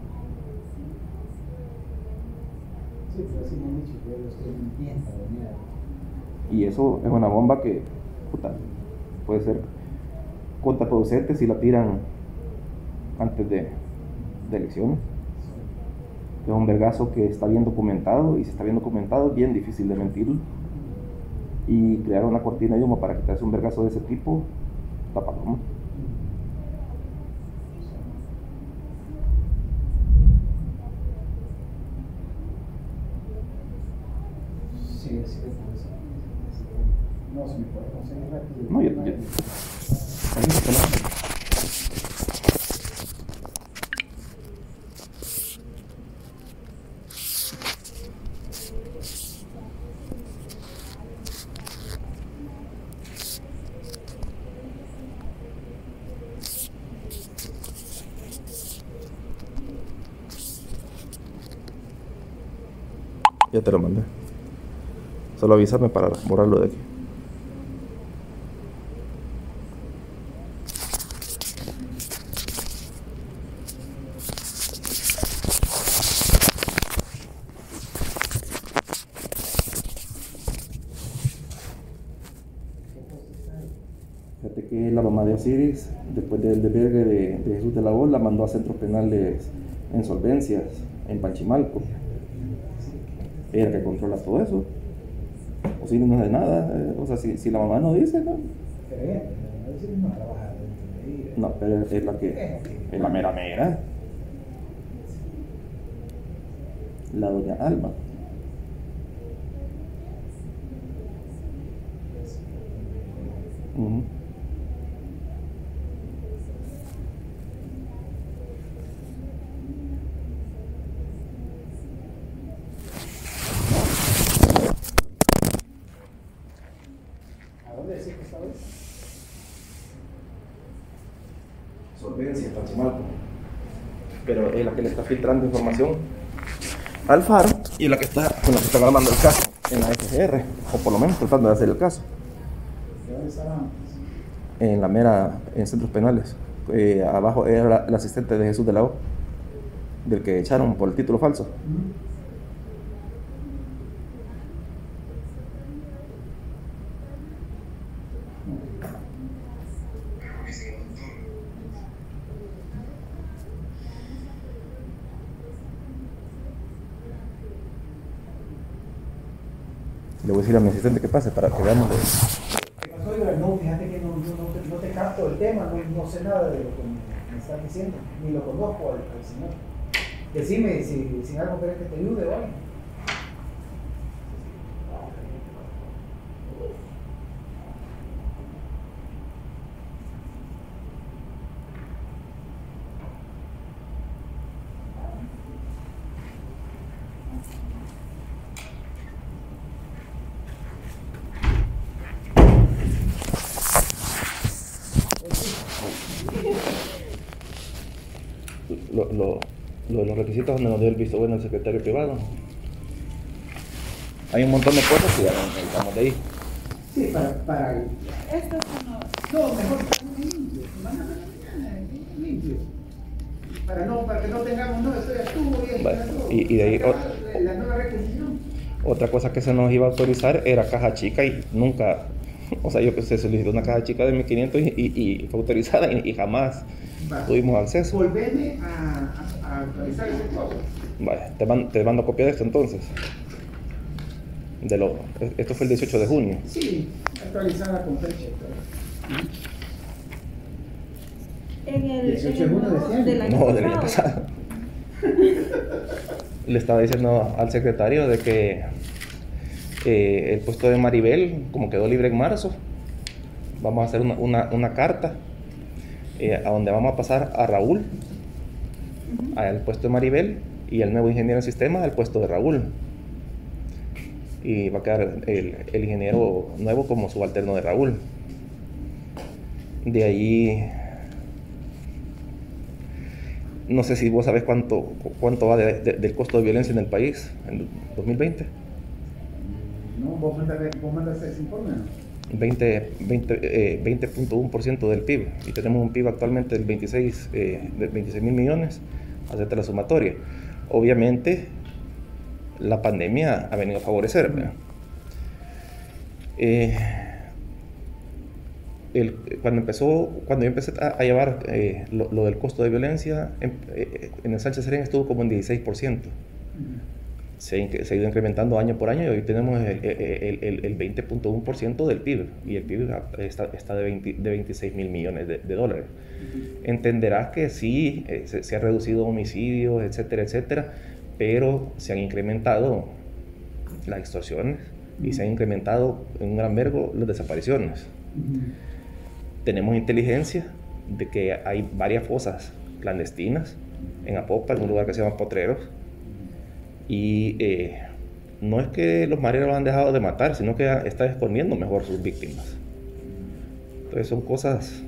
[SPEAKER 2] Sí, pero así me han dicho que ellos tienen piensa de mierda.
[SPEAKER 1] Y eso es una bomba que, puta, puede ser contraproducente si la tiran antes de elecciones. Es un vergazo que está bien documentado, y si está bien documentado es bien difícil de mentirlo. Y crear una cortina de humo para quitarse un vergazo de ese tipo, tapa paloma.
[SPEAKER 2] Sí, no se me puede conseguir rápido.
[SPEAKER 1] No, yo Ya te lo mandé. Solo avísame para borrarlo de aquí. Fíjate que la mamá de Osiris, después del desvergue de Jesús de la O, la mandó a centros penales en Solvencias, en Panchimalco. Ella es la que controla todo eso. Osiris no hace nada. O sea, si la mamá no dice, ¿no?
[SPEAKER 2] Pero ella, no trabaja dentro de ella.
[SPEAKER 1] No, pero es la que. Es la mera mera. La doña Alma. Ujú.
[SPEAKER 2] ¿A dónde decís que estaba?
[SPEAKER 1] Solvencia, Panchimalco. Pero es la que le está filtrando información al Faro y la que está con la que está grabando el caso en la FGR, o por lo menos tratando de hacer el caso.
[SPEAKER 2] ¿De dónde estaba antes?
[SPEAKER 1] En la mera, en centros penales. Abajo era el asistente de Jesús de la O, del que echaron por el título falso. Le voy a decir a mi asistente que pase para que veamos.
[SPEAKER 2] ¿Qué pasó? Yo, no, fíjate que no te capto el tema, no sé nada de lo que me estás diciendo, ni lo conozco al señor. Decime si algo querés que te ayude o algo.
[SPEAKER 1] Los requisitos donde nos dio el visto bueno el secretario privado. Hay un montón de cosas que ya necesitamos de ahí.
[SPEAKER 2] Sí, para
[SPEAKER 3] Estos son los...
[SPEAKER 2] no, mejor limpio, limpio. Para que no tengamos, no, esto ya estuvo bien.
[SPEAKER 1] Vale, y de ahí
[SPEAKER 2] la nueva requisición.
[SPEAKER 1] otra cosa que se nos iba a autorizar era caja chica y nunca, o sea, yo que se solicitó una caja chica de 1500 y fue autorizada y jamás tuvimos acceso.
[SPEAKER 2] Volveme a actualizar ese cosa.
[SPEAKER 1] Vale, te mando copia de esto entonces. Esto fue el 18 de junio.
[SPEAKER 2] Sí, actualizada con fecha.
[SPEAKER 3] En el
[SPEAKER 2] 18 de junio de este año.
[SPEAKER 3] del año
[SPEAKER 1] No, del año pasado. Le estaba diciendo al secretario de que el puesto de Maribel, como quedó libre en marzo, vamos a hacer una carta a donde vamos a pasar a Raúl al puesto de Maribel y el nuevo ingeniero en sistemas al puesto de Raúl. Y va a quedar el ingeniero nuevo como subalterno de Raúl. De ahí, no sé si vos sabés cuánto va del costo de violencia en el país en 2020.
[SPEAKER 2] No, vos mandaste ese informe, ¿no?
[SPEAKER 1] 20.1% del PIB, y tenemos un PIB actualmente del 26 mil millones, hacerte la sumatoria. Obviamente la pandemia ha venido a favorecer, ¿verdad? Cuando yo empecé a llevar lo del costo de violencia en el Sánchez Serén estuvo como en 16%. Se ha ido incrementando año por año y hoy tenemos el 20.1% del PIB, y el PIB está de 26 mil millones de dólares. Entenderás que sí, se ha reducido homicidios, etcétera, etcétera, pero se han incrementado las extorsiones y se han incrementado en un gran vergo las desapariciones. Tenemos inteligencia de que hay varias fosas clandestinas en Apopa, en un lugar que se llama Potreros, y no es que los mareros han dejado de matar, sino que están escondiendo mejor sus víctimas. Entonces son cosas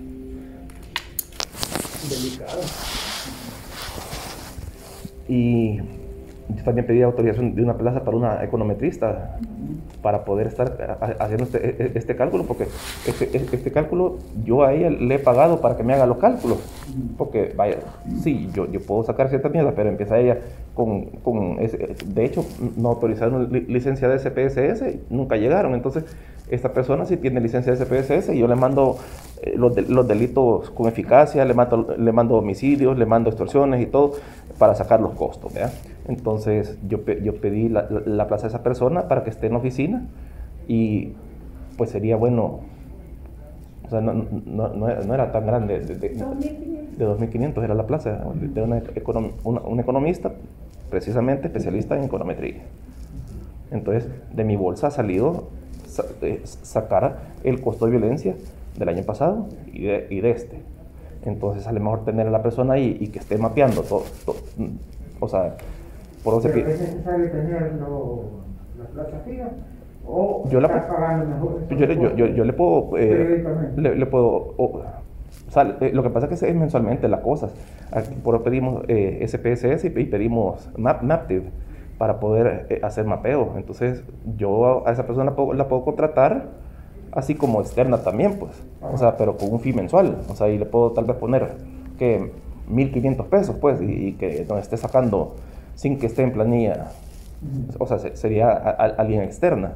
[SPEAKER 2] Delicadas.
[SPEAKER 1] y yo también pedí autorización de una plaza para una econometrista para poder estar haciendo este cálculo, porque este cálculo yo a ella le he pagado para que me haga los cálculos, porque vaya, sí, yo puedo sacar ciertas mierdas, pero empieza ella de hecho no autorizaron licencia de SPSS, nunca llegaron. Entonces esta persona sí tiene licencia de SPSS y yo le mando los delitos con eficacia, le mando homicidios, le mando extorsiones y todo para sacar los costos, ¿verdad? Entonces yo pedí la plaza de esa persona para que esté en la oficina y pues sería bueno, o sea, no era tan grande, de 2.500 era la plaza, de un economista precisamente especialista en econometría. Entonces de mi bolsa ha salido sacar el costo de violencia del año pasado y de este. Entonces sale mejor tener a la persona ahí y que esté mapeando todo, o sea, por donde
[SPEAKER 2] ¿Pero es necesario tener la plaza fija o estar pagando mejor?
[SPEAKER 1] Yo le puedo lo que pasa es que es mensualmente las cosas. Aquí por eso pedimos SPSS y pedimos Maptive para poder hacer mapeo. Entonces yo a esa persona la puedo contratar así como externa también, pues, o sea, pero con un fee mensual, o sea, y le puedo tal vez poner que 1.500 pesos, pues, y que nos esté sacando sin que esté en planilla, o sea, sería alguien externa.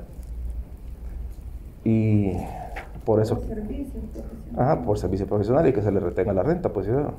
[SPEAKER 1] Y por eso, por servicio profesional y que se le retenga la renta, pues, ya.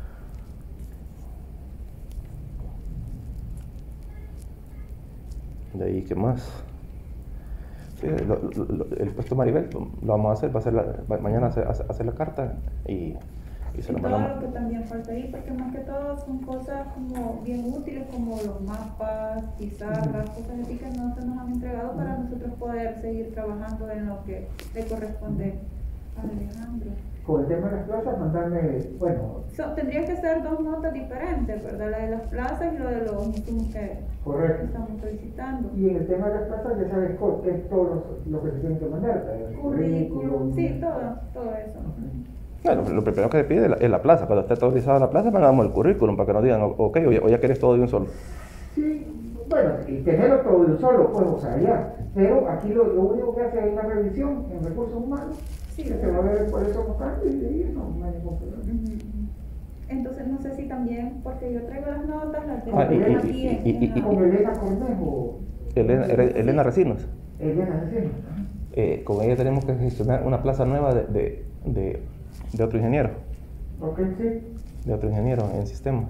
[SPEAKER 1] De ahí, ¿qué más? Sí, el puesto Maribel lo vamos a hacer, mañana hacer la carta y se lo mandamos.
[SPEAKER 3] Todo lo que también falta ahí, porque más que todo son cosas como bien útiles, como los mapas, pizarras, cosas así que no se nos han entregado para nosotros poder seguir trabajando en lo que le corresponde a Alejandro.
[SPEAKER 2] Con el tema de las plazas, mandarme, bueno...
[SPEAKER 3] Tendría que ser 2 notas diferentes, ¿verdad? La de las plazas y lo de los insumos que estamos solicitando.
[SPEAKER 2] Y en el tema de las plazas, ya sabes qué es todo lo que se tiene que mandar.
[SPEAKER 3] Currículum, sí, todo eso.
[SPEAKER 1] Bueno, lo primero que se pide es la plaza. Cuando esté autorizada la plaza, mandamos el currículum para que nos digan, ok, o ya quieres todo de un solo.
[SPEAKER 2] Sí, bueno, y tenerlo todo de un solo, pues, o sea, ya. Pero aquí lo único que hace es una revisión en recursos humanos. Sí, que se va a ver cuáles son los cambios y de ahí no hay ningún problema.
[SPEAKER 3] Entonces no sé si también, porque yo traigo las notas, las tengo aquí
[SPEAKER 2] con Elena Cornejo.
[SPEAKER 1] Elena Recinos.
[SPEAKER 2] Elena Recinos.
[SPEAKER 1] Con ella tenemos que gestionar una plaza nueva de otro ingeniero.
[SPEAKER 2] Ok, sí.
[SPEAKER 1] De otro ingeniero en sistemas.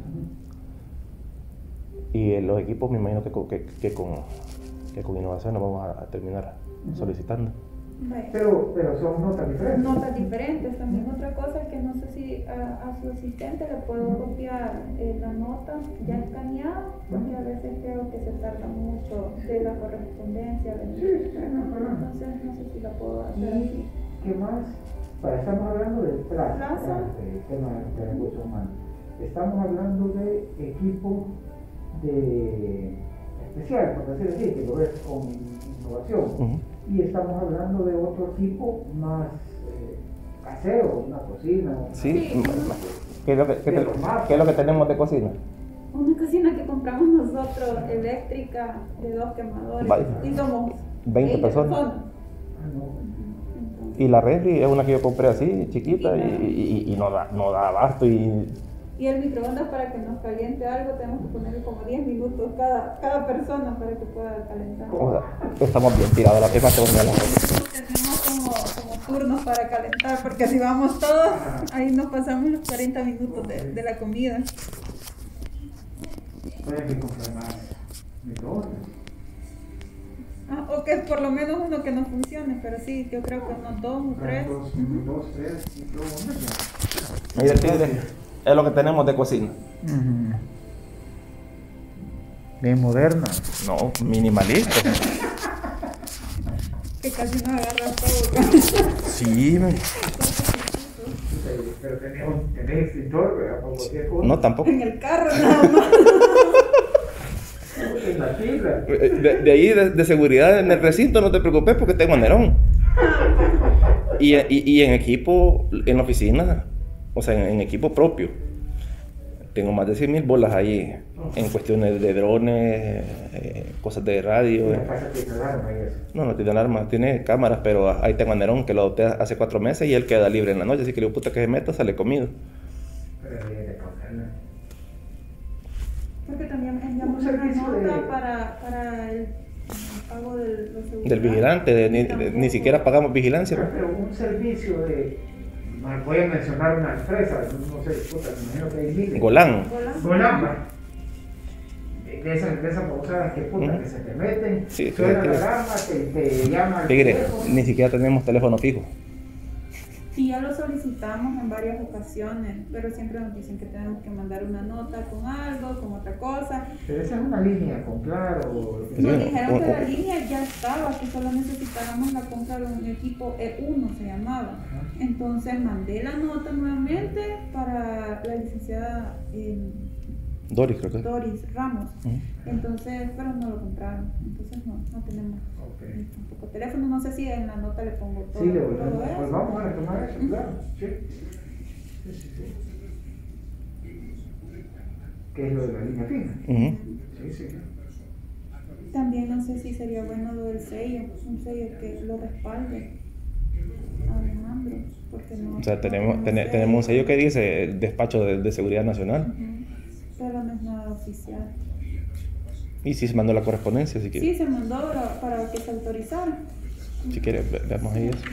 [SPEAKER 1] Y los equipos me imagino que con innovación nos vamos a terminar solicitando.
[SPEAKER 2] Pero son notas diferentes.
[SPEAKER 3] Notas diferentes. También otra cosa es que no sé si a su asistente le puedo copiar la nota ya escaneada, porque a veces creo que se tarda mucho de la correspondencia. Entonces no sé si la puedo hacer así.
[SPEAKER 2] ¿Qué más? Estamos hablando de plaza, del tema de recursos humanos. Estamos hablando de equipo especial, por decir así, que lo ves con innovación. Y estamos hablando de otro tipo más casero, una cocina.
[SPEAKER 1] Sí. ¿Qué es lo que tenemos de cocina?
[SPEAKER 3] Una cocina que compramos nosotros, eléctrica, de 2 quemadores. Y somos
[SPEAKER 1] 20 personas. Y la refri es una que yo compré así, chiquita, y no da abasto.
[SPEAKER 3] Y el microondas, para que nos caliente algo, tenemos que ponerle como 10 minutos cada persona para que pueda calentar.
[SPEAKER 1] O sea, estamos bien tirados la pepa.
[SPEAKER 3] Tenemos como turnos para calentar, porque si vamos todos, ahí nos pasamos los 40 minutos de la comida.
[SPEAKER 2] Pueden que comprar más microondas.
[SPEAKER 3] O que por lo menos uno que no funcione, pero sí, yo creo que unos 2 o 3.
[SPEAKER 2] 2, 3 microondas.
[SPEAKER 1] Mira, es lo que tenemos de cocina.
[SPEAKER 2] Bien moderna.
[SPEAKER 1] No, minimalista.
[SPEAKER 3] Que casi no agarra todo.
[SPEAKER 1] Sí,
[SPEAKER 2] pero tenés extintor, ¿verdad? Para cualquier cosa.
[SPEAKER 1] No, tampoco.
[SPEAKER 3] En el carro nada más.
[SPEAKER 2] En la fibra.
[SPEAKER 1] De ahí, de seguridad en el recinto, no te preocupes porque tengo Nerón. Y en equipo, en la oficina, o sea, en equipo propio. tengo más de 100,000 bolas ahí en cuestiones de drones, cosas de radio.
[SPEAKER 2] La casa tiene alarma y eso.
[SPEAKER 1] No, no tiene alarma, tiene cámaras, pero ahí tengo a Nerón que lo adopté hace 4 meses y él queda libre en la noche, así que le digo, puta que se meta, sale comido.
[SPEAKER 2] Pero debería de ponerla.
[SPEAKER 3] Porque también enviamos
[SPEAKER 2] Un
[SPEAKER 3] una
[SPEAKER 2] servicio
[SPEAKER 3] nota
[SPEAKER 2] de-
[SPEAKER 3] para el pago de los seguros.
[SPEAKER 1] Del vigilante, ni siquiera pagamos vigilancia.
[SPEAKER 2] Pero un servicio de, voy a mencionar una empresa, no sé, puta, me imagino que hay miles.
[SPEAKER 1] Golán.
[SPEAKER 3] Hola.
[SPEAKER 2] De esas babosadas que puta,
[SPEAKER 1] Ujú.
[SPEAKER 2] que se te meten,
[SPEAKER 1] Sí,
[SPEAKER 2] suena
[SPEAKER 1] sí,
[SPEAKER 2] la
[SPEAKER 1] sí.
[SPEAKER 2] alarma, te llama al
[SPEAKER 1] Tigre,
[SPEAKER 2] teléfono.
[SPEAKER 1] ni siquiera tenemos teléfono fijo.
[SPEAKER 3] Y ya lo solicitamos en varias ocasiones, pero siempre nos dicen que tenemos que mandar una nota con algo, con otra cosa.
[SPEAKER 2] Pero esa es una línea con Claro. Lo que
[SPEAKER 1] Sí,
[SPEAKER 3] Nos
[SPEAKER 2] sea.
[SPEAKER 3] dijeron que la línea ya estaba, que solo necesitábamos la compra de un equipo E1, se llamaba.
[SPEAKER 2] Ajá.
[SPEAKER 3] Entonces mandé la nota nuevamente para la licenciada
[SPEAKER 1] Doris, creo que.
[SPEAKER 3] Doris Ramos.
[SPEAKER 1] Ujú.
[SPEAKER 3] Entonces, pero no lo compraron. Entonces no tenemos
[SPEAKER 2] Ok.
[SPEAKER 3] tampoco teléfono. No sé si en la nota le pongo todo,
[SPEAKER 2] Sí, le
[SPEAKER 3] todo
[SPEAKER 2] volvemos,
[SPEAKER 3] eso.
[SPEAKER 2] pues vamos a retomar eso,
[SPEAKER 3] Ujú.
[SPEAKER 2] claro. Sí. ¿Qué es lo de la línea fina?
[SPEAKER 1] Ujú.
[SPEAKER 2] Sí.
[SPEAKER 3] También no sé si sería bueno lo del sello, un sello que lo respalde a Alejandro, porque no.
[SPEAKER 1] O sea,
[SPEAKER 3] no
[SPEAKER 1] tenemos un sello que dice despacho de seguridad nacional.
[SPEAKER 3] Ujú. Pero no es nada oficial.
[SPEAKER 1] Y sí se mandó la correspondencia, si
[SPEAKER 3] Sí,
[SPEAKER 1] quiere.
[SPEAKER 3] se mandó para que se autorizara.
[SPEAKER 1] Si quiere, veamos ahí eso.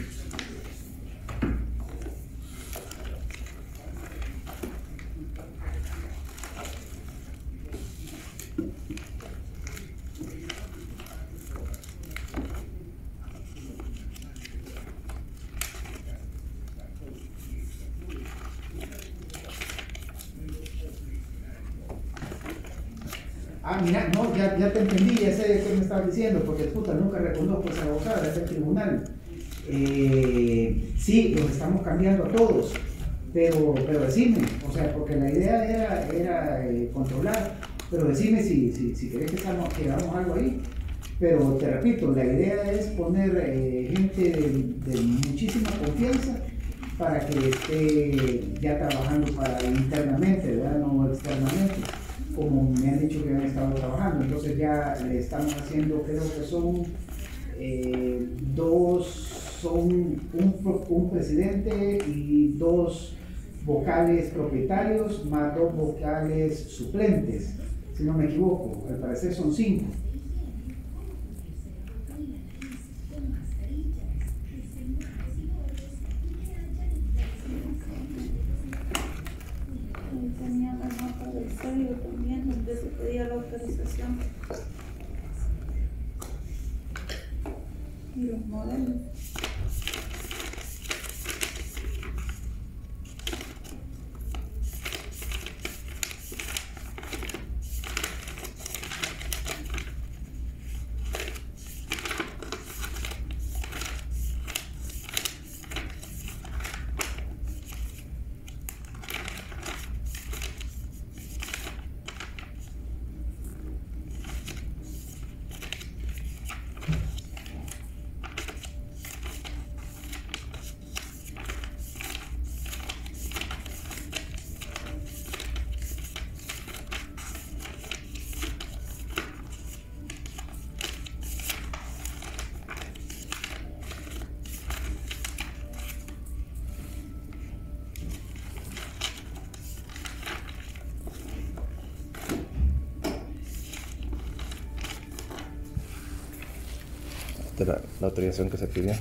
[SPEAKER 2] Ah, mira, no, ya te entendí, ya sé qué me estabas diciendo, porque puta, nunca reconozco esa abogada, ese tribunal. Sí, los estamos cambiando a todos, pero decime, o sea, porque la idea era controlar, pero decime si querés que hagamos algo ahí. Pero te repito, la idea es poner gente de muchísima confianza para que esté ya trabajando internamente, ¿verdad? No externamente, como me han dicho que han estado trabajando. Entonces ya le estamos haciendo, creo que son un presidente y 2 vocales propietarios más 2 vocales suplentes, si no me equivoco, al parecer son 5.
[SPEAKER 3] Ahí tenía la nota del sello también, donde se pedía la autorización. Y los modelos.
[SPEAKER 1] Esta es la autorización que se pidió.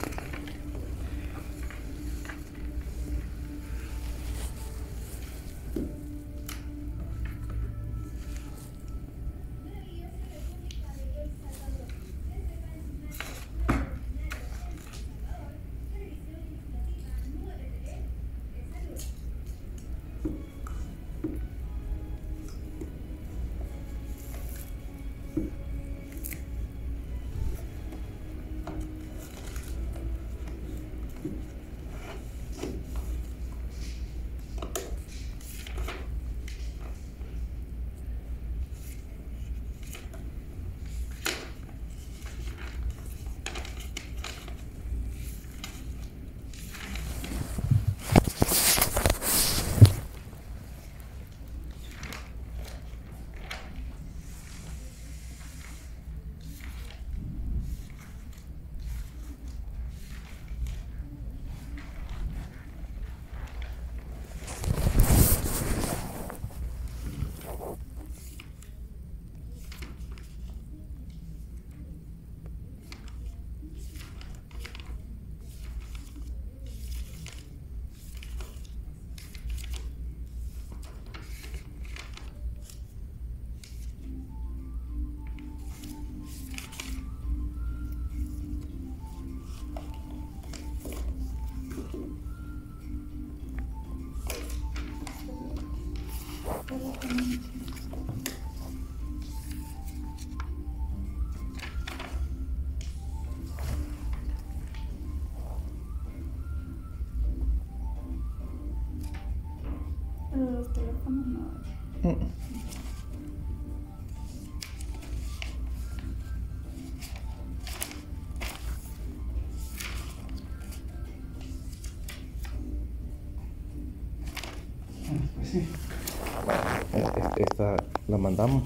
[SPEAKER 3] Pero los teléfonos no.
[SPEAKER 2] Pues sí.
[SPEAKER 1] Esta la mandamos.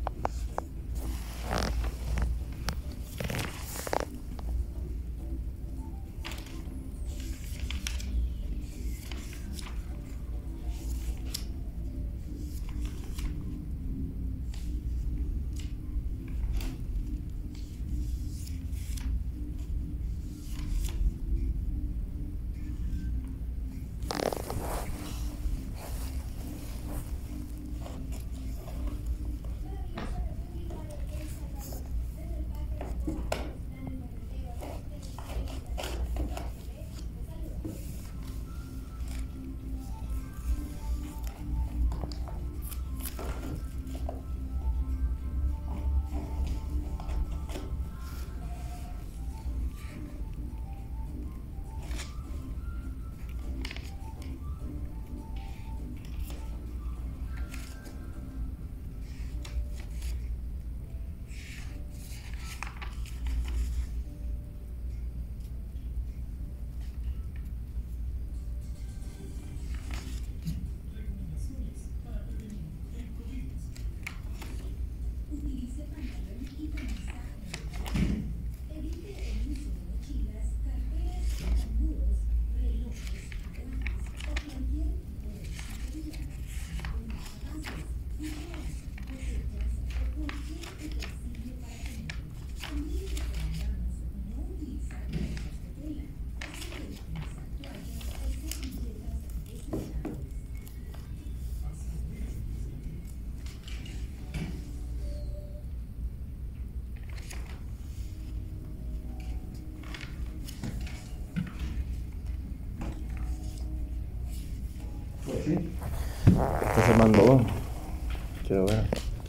[SPEAKER 2] Pues sí.
[SPEAKER 1] Esta se mandó, quiero ver,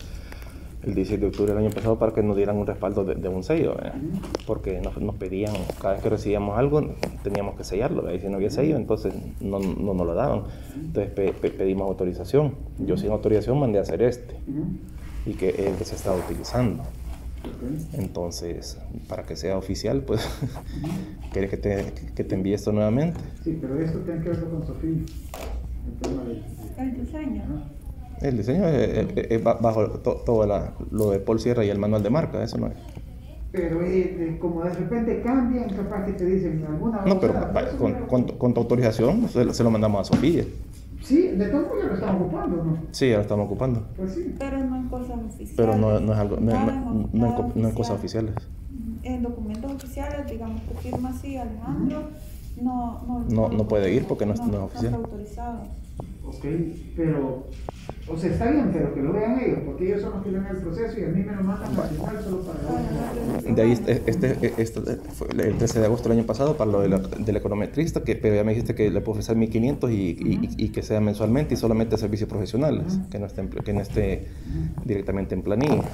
[SPEAKER 1] el 16 de octubre del año pasado para que nos dieran un respaldo de un sello, ¿verdad? Porque nos pedían, cada vez que recibíamos algo, teníamos que sellarlo, ¿verdad? Y si no había sello, entonces no nos lo daban. Entonces pedimos autorización. Yo sin autorización mandé a hacer este, y que es el que se estaba utilizando. Entonces, para que sea oficial, pues, ¿quieres que te envíe esto nuevamente?
[SPEAKER 2] Sí, pero esto tiene que ver con Sofía. El tema
[SPEAKER 3] El diseño.
[SPEAKER 1] El diseño es bajo todo lo de Paul Sierra y el manual de marca, eso no es.
[SPEAKER 2] Pero como de repente cambian, capaz que te dicen alguna
[SPEAKER 1] No, pero
[SPEAKER 2] cosa,
[SPEAKER 1] con tu autorización se lo mandamos a Sofía.
[SPEAKER 2] Sí, de todo modo ya lo estamos ocupando, ¿no?
[SPEAKER 1] Sí, ya lo estamos ocupando.
[SPEAKER 2] Pues sí.
[SPEAKER 3] Pero no en cosas oficiales.
[SPEAKER 1] Pero no es algo,
[SPEAKER 3] Nada
[SPEAKER 1] no en cosas oficiales.
[SPEAKER 3] En documentos oficiales, digamos que firma así Alejandro,
[SPEAKER 1] No puede ir porque no es oficial.
[SPEAKER 3] No está autorizado.
[SPEAKER 2] Ok, pero, o sea, está bien, pero que lo vean ellos, porque ellos son los que ven el proceso y a mí me lo mandan al final solo para...
[SPEAKER 1] De ahí, este fue el 13 de agosto del año pasado para lo del econometrista, pero ya me dijiste que le puedo ofrecer 1.500 y que sea mensualmente y solamente servicios profesionales, que no esté directamente en planilla.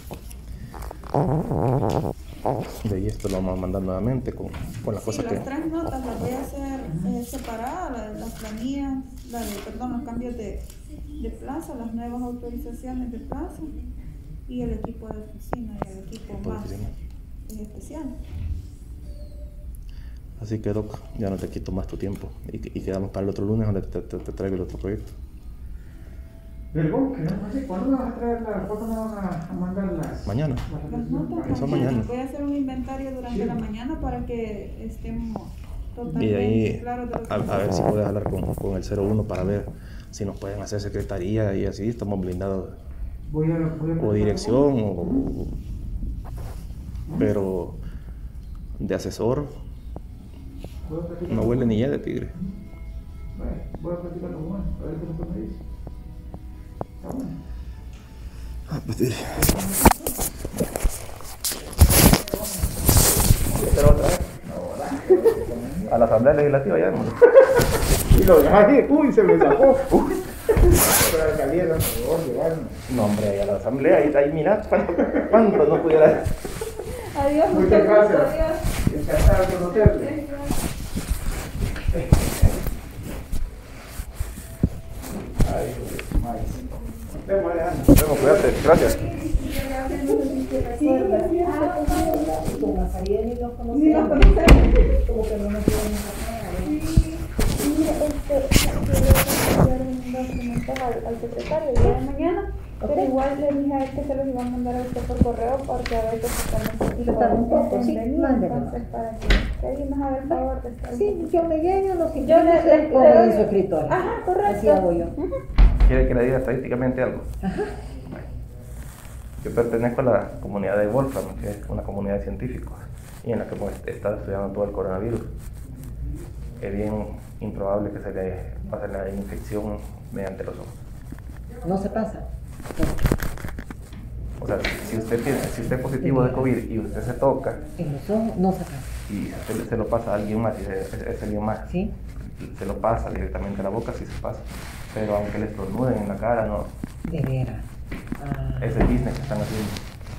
[SPEAKER 1] De ahí esto lo vamos a mandar nuevamente con las cosas que...
[SPEAKER 3] Las tres notas las voy a hacer separadas, las planillas, los cambios de plaza, las nuevas autorizaciones de plaza y el equipo de oficina y el equipo más especial.
[SPEAKER 1] Así que, Doc, ya no te quito más tu tiempo y quedamos para el otro lunes donde te traigo el otro proyecto.
[SPEAKER 2] Vergón, que no sé, ¿cuándo me vas a traer cuándo me van a mandar las...
[SPEAKER 1] Mañana.
[SPEAKER 3] Las notas
[SPEAKER 1] Eso mañana.
[SPEAKER 3] Voy a hacer un inventario durante la mañana para que estemos totalmente
[SPEAKER 1] Y de ahí,
[SPEAKER 3] claros de lo que
[SPEAKER 1] a ver si puedes hablar con el 01 para ver si nos pueden hacer secretaría y así estamos blindados. O dirección, pero de asesor no huele ni ya de tigre.
[SPEAKER 2] Bueno, voy a platicar con Juan, a ver qué es lo que me dice. Está bueno.
[SPEAKER 1] Pues tigre. A la Asamblea Legislativa ya, hermano.
[SPEAKER 2] Y lo dejé, uy, se me sacó. Pero la alcaldía no se puede llevar.
[SPEAKER 1] No, hombre, ahí a la asamblea, ahí mira cuánto no pudiera.
[SPEAKER 3] Adiós,
[SPEAKER 2] Muchas gracias.
[SPEAKER 3] Adiós.
[SPEAKER 2] Encantado de conocerle. Ay, maíz. Nos vemos, Alejandro.
[SPEAKER 1] Nos vemos, cuídate, gracias.
[SPEAKER 4] Con la salida ni los
[SPEAKER 3] Ni los
[SPEAKER 4] conocemos.
[SPEAKER 3] conocemos.
[SPEAKER 4] Como que no nos quieren sacar.
[SPEAKER 3] Mira, yo le voy a enviar un documento al secretario el día de mañana, pero
[SPEAKER 4] Ok.
[SPEAKER 3] igual le dije a él que se los iba a mandar a usted por correo porque a veces
[SPEAKER 4] Se tarda un poco, sí,
[SPEAKER 3] entendido,
[SPEAKER 4] mándelo.
[SPEAKER 3] entonces para que alguien nos haga el favor de estar.
[SPEAKER 4] Sí, yo me lleno los
[SPEAKER 3] Yo
[SPEAKER 4] imprimes
[SPEAKER 3] le
[SPEAKER 4] como
[SPEAKER 3] doy-
[SPEAKER 4] en su escritorio.
[SPEAKER 3] Ajá, correcto.
[SPEAKER 4] Así hago yo.
[SPEAKER 3] Ujú.
[SPEAKER 1] ¿Quiere que le diga estadísticamente algo?
[SPEAKER 4] Ajá.
[SPEAKER 1] Yo pertenezco a la comunidad de Wolfram, que es una comunidad de científicos, y en la que hemos estado estudiando todo el coronavirus. Es bien improbable que se le pase la infección mediante los ojos.
[SPEAKER 4] No se pasa.
[SPEAKER 1] O sea, si usted es positivo de COVID y usted se toca
[SPEAKER 4] En los ojos no se pasa.
[SPEAKER 1] y se lo pasa a alguien más, y es alguien más,
[SPEAKER 4] ¿Sí?
[SPEAKER 1] se lo pasa directamente a la boca, sí se pasa. Pero aunque le estornuden en la cara, no.
[SPEAKER 4] De veras. Ah,
[SPEAKER 1] Es el business que están haciendo.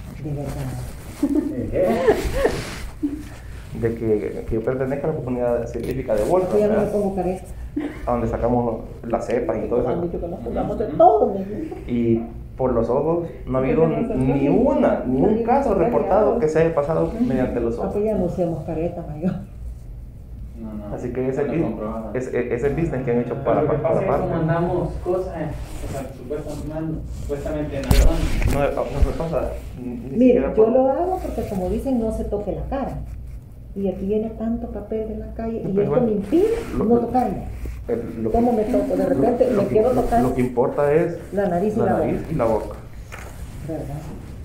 [SPEAKER 4] de verdad.
[SPEAKER 1] De que yo pertenezco a la comunidad científica de
[SPEAKER 4] Yo
[SPEAKER 1] Wolfram,
[SPEAKER 4] ya no me
[SPEAKER 1] ¿verdad?
[SPEAKER 4] pongo careta.
[SPEAKER 1] A donde sacamos las cepas y todo
[SPEAKER 4] Han
[SPEAKER 1] eso.
[SPEAKER 4] dicho que nos pongamos de todo. mijo.
[SPEAKER 1] Y por los ojos no ha habido ni un caso reportado que se haya pasado mediante los ojos.
[SPEAKER 4] Aunque ya no usemos careta, mayor.
[SPEAKER 5] No,
[SPEAKER 1] Así que ese
[SPEAKER 5] no comprobado.
[SPEAKER 1] es el business que han hecho para
[SPEAKER 5] Lo que pasa es que
[SPEAKER 1] parte.
[SPEAKER 5] mandamos cosas, o sea, supuestamente en avión.
[SPEAKER 1] No se pasa. Ni
[SPEAKER 4] Mire,
[SPEAKER 1] siquiera
[SPEAKER 4] yo
[SPEAKER 1] por-
[SPEAKER 4] lo hago porque como dicen, no se toque la cara. Y aquí viene tanto papel de la calle y
[SPEAKER 1] Pero
[SPEAKER 4] esto
[SPEAKER 1] bueno,
[SPEAKER 4] me impide
[SPEAKER 1] lo-
[SPEAKER 4] no tocarme.
[SPEAKER 1] lo que-
[SPEAKER 4] ¿Cómo me toco? De repente me quiero tocar
[SPEAKER 1] Lo que importa es
[SPEAKER 4] la nariz y
[SPEAKER 1] la
[SPEAKER 4] la
[SPEAKER 1] nariz
[SPEAKER 4] boca.
[SPEAKER 1] y la boca.
[SPEAKER 4] ¿Verdad?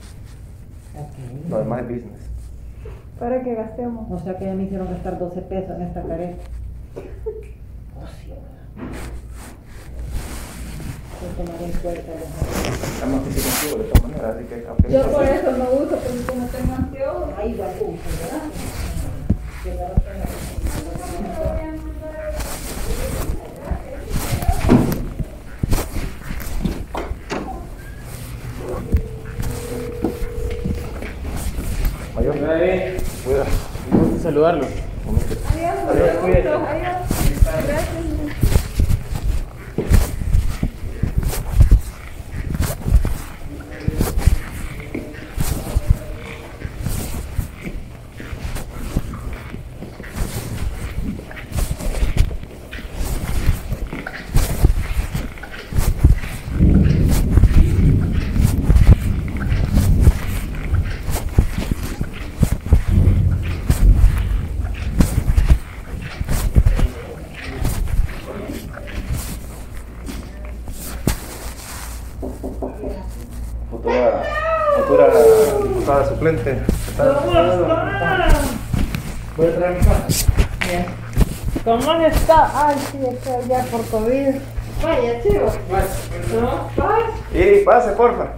[SPEAKER 1] Lo
[SPEAKER 4] Ok.
[SPEAKER 1] demás es business.
[SPEAKER 3] Para que gastemos.
[SPEAKER 4] O sea que ya me hicieron gastar 12 pesos en esta careta. Ocio. Voy a tomar en cuenta.
[SPEAKER 1] Además que sí consigo de todas maneras, así que aunque
[SPEAKER 3] Yo por eso no uso, porque como tengo anteojos.
[SPEAKER 4] Ahí va tú, ¿verdad?
[SPEAKER 1] mayor, cuida.
[SPEAKER 5] Me gusta saludarlo.
[SPEAKER 3] Adiós,
[SPEAKER 5] Adiós,
[SPEAKER 3] mucho
[SPEAKER 5] cuídate.
[SPEAKER 3] gusto. Adiós. Gracias.
[SPEAKER 1] Futura diputada suplente.
[SPEAKER 5] Voy a traer mi casa.
[SPEAKER 3] ¿Cómo está? Ay, sí, estoy ya por COVID. Vaya, chivo. No,
[SPEAKER 1] Y pase, porfa.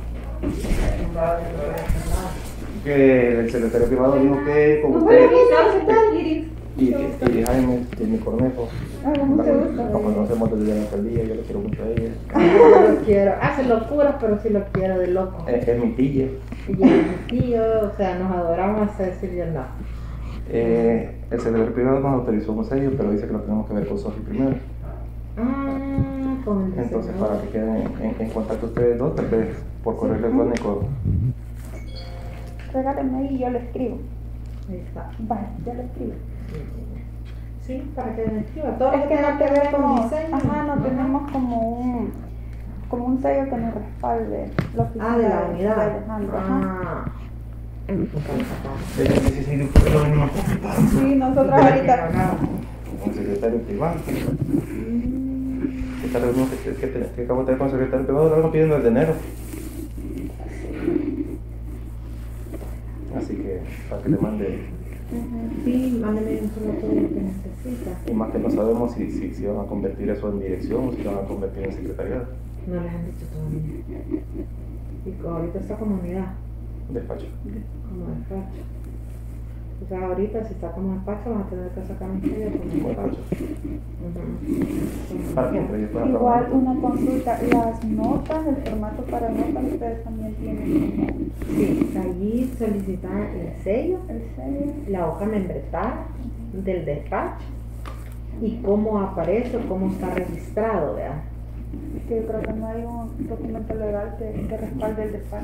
[SPEAKER 1] Que el secretario privado dijo que con usted
[SPEAKER 3] ¿qué tal, Iris?
[SPEAKER 1] y Jaime, que es mi cornejo,
[SPEAKER 3] Ay, mucho gusto.
[SPEAKER 1] nos conocemos desde la alcaldía, yo le quiero mucho a ella.
[SPEAKER 6] Yo lo quiero, hace locuras, pero sí lo quiero de loco.
[SPEAKER 1] Es mi tía.
[SPEAKER 6] Y yo y mi tío, o sea, nos adoramos hasta decir yo no.
[SPEAKER 1] El secretario privado nos autorizó un sello, pero dice que lo tenemos que ver con Sofi primero.
[SPEAKER 6] Con el
[SPEAKER 1] Entonces,
[SPEAKER 6] diseñador.
[SPEAKER 1] para que queden en contacto ustedes dos, tal vez por correo electrónico.
[SPEAKER 3] Regáleme ahí y yo le escribo.
[SPEAKER 6] Ahí está.
[SPEAKER 3] Vale, yo le escribo.
[SPEAKER 6] Sí, para que me escriba. Todo lo
[SPEAKER 3] Es que no
[SPEAKER 6] tenga que ver con
[SPEAKER 3] tenemos,
[SPEAKER 6] diseño.
[SPEAKER 3] ajá, no tenemos como un sello que nos respalde la oficina
[SPEAKER 6] Ah, de la unidad.
[SPEAKER 3] de Alejandro, ajá.
[SPEAKER 6] Ah.
[SPEAKER 1] El 16 de octubre lo venimos a ocupar.
[SPEAKER 3] Sí, nosotros ahorita.
[SPEAKER 1] Un secretario privado. Esta reunión que acabo de tener con el secretario privado la vengo pidiendo desde enero. Así que para que le mande,
[SPEAKER 6] Sí, mándeme solo todo lo que necesita.
[SPEAKER 1] y más que no sabemos si van a convertir eso en dirección o si lo van a convertir en secretariado,
[SPEAKER 6] No les han dicho todavía. Y ahorita está comunidad,
[SPEAKER 1] despacho.
[SPEAKER 6] como despacho. O sea, ahorita si sacamos despacho vas a tener que sacar un sello como despacho.
[SPEAKER 1] ¿Para quién? Pero yo puedo
[SPEAKER 3] Igual
[SPEAKER 1] acabar.
[SPEAKER 3] una consulta, las notas, el formato para notas, ustedes también tienen
[SPEAKER 6] Sí, allí solicitar el sello,
[SPEAKER 3] el sello.
[SPEAKER 6] la hoja membretada del despacho y cómo aparece o cómo está registrado, ¿verdad?
[SPEAKER 3] Que yo creo que no hay un documento legal que respalde el despacho.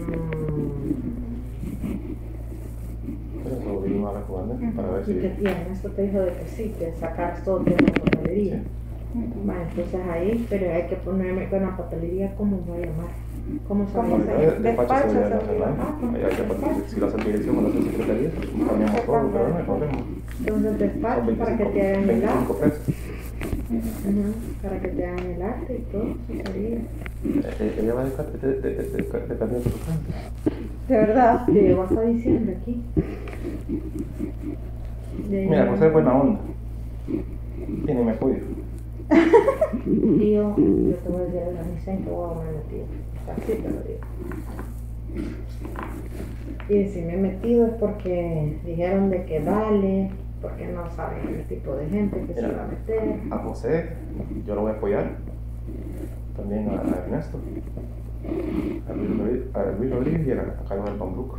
[SPEAKER 1] Pero eso vinimos a recomendar para ver
[SPEAKER 6] Y
[SPEAKER 1] si...
[SPEAKER 6] que esto te dijo de que sí, que sacas todo de la papelería. Vale, entonces ahí, pero hay que ponerme con la papelería, ¿cómo voy a llamar? ¿Cómo se
[SPEAKER 3] ¿Cómo
[SPEAKER 6] llama?
[SPEAKER 3] se-
[SPEAKER 1] Despacho
[SPEAKER 3] despacho,
[SPEAKER 1] seguridad
[SPEAKER 3] seguridad.
[SPEAKER 1] nacional. Ahí hay que, si lo hacen dirección o lo hacen secretaría, cambiamos todo, pero no hay problema.
[SPEAKER 6] Entonces despacho
[SPEAKER 1] Son
[SPEAKER 6] para que te hagan el
[SPEAKER 1] 25
[SPEAKER 6] arte.
[SPEAKER 1] pesos.
[SPEAKER 6] Para que te hagan el arte y todo, eso sería.
[SPEAKER 1] Ella va de candidato a su frente.
[SPEAKER 3] De verdad.
[SPEAKER 6] Yo llego hasta diciembre aquí.
[SPEAKER 1] Mira, José es buena onda. Tiene mi apoyo.
[SPEAKER 6] Y yo te voy a decir a la misa en que voy a me he metido. Así te lo digo. Y si me he metido es porque dijeron de que dale, porque no saben el tipo de gente que se va a meter.
[SPEAKER 1] A José, yo lo voy a apoyar. También a Ernesto. A Luis Rodríguez y a Carlos del Pambruco.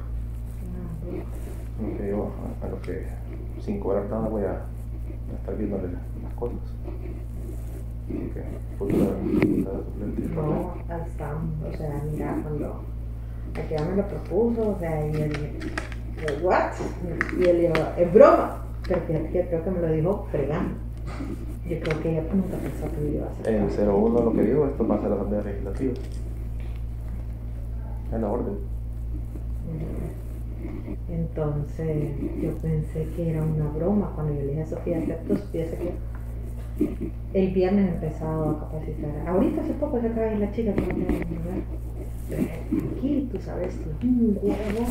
[SPEAKER 1] Que yo, a los que 5 horas cada voy a estar viéndole las cosas. Así que, futura suplente.
[SPEAKER 6] No, hasta, o sea, mira, cuando aquí ya me lo propuso, o sea, y él, ¿what? Y él dijo, es broma, pero fíjate que creo que me lo dijo fregando. Yo creo que ella nunca pensó que lo iba a hacer.
[SPEAKER 1] El 01 lo que digo, esto va a ser la Asamblea Legislativa. Es la orden.
[SPEAKER 6] Entonces yo pensé que era una broma cuando yo le dije a Sofía, ¿cierto? Sofía se quedó. El viernes he empezado a capacitar. Ahorita hace poco se acaba de ir la chica que no me va a ver. Aquí, tú sabes, un huevo.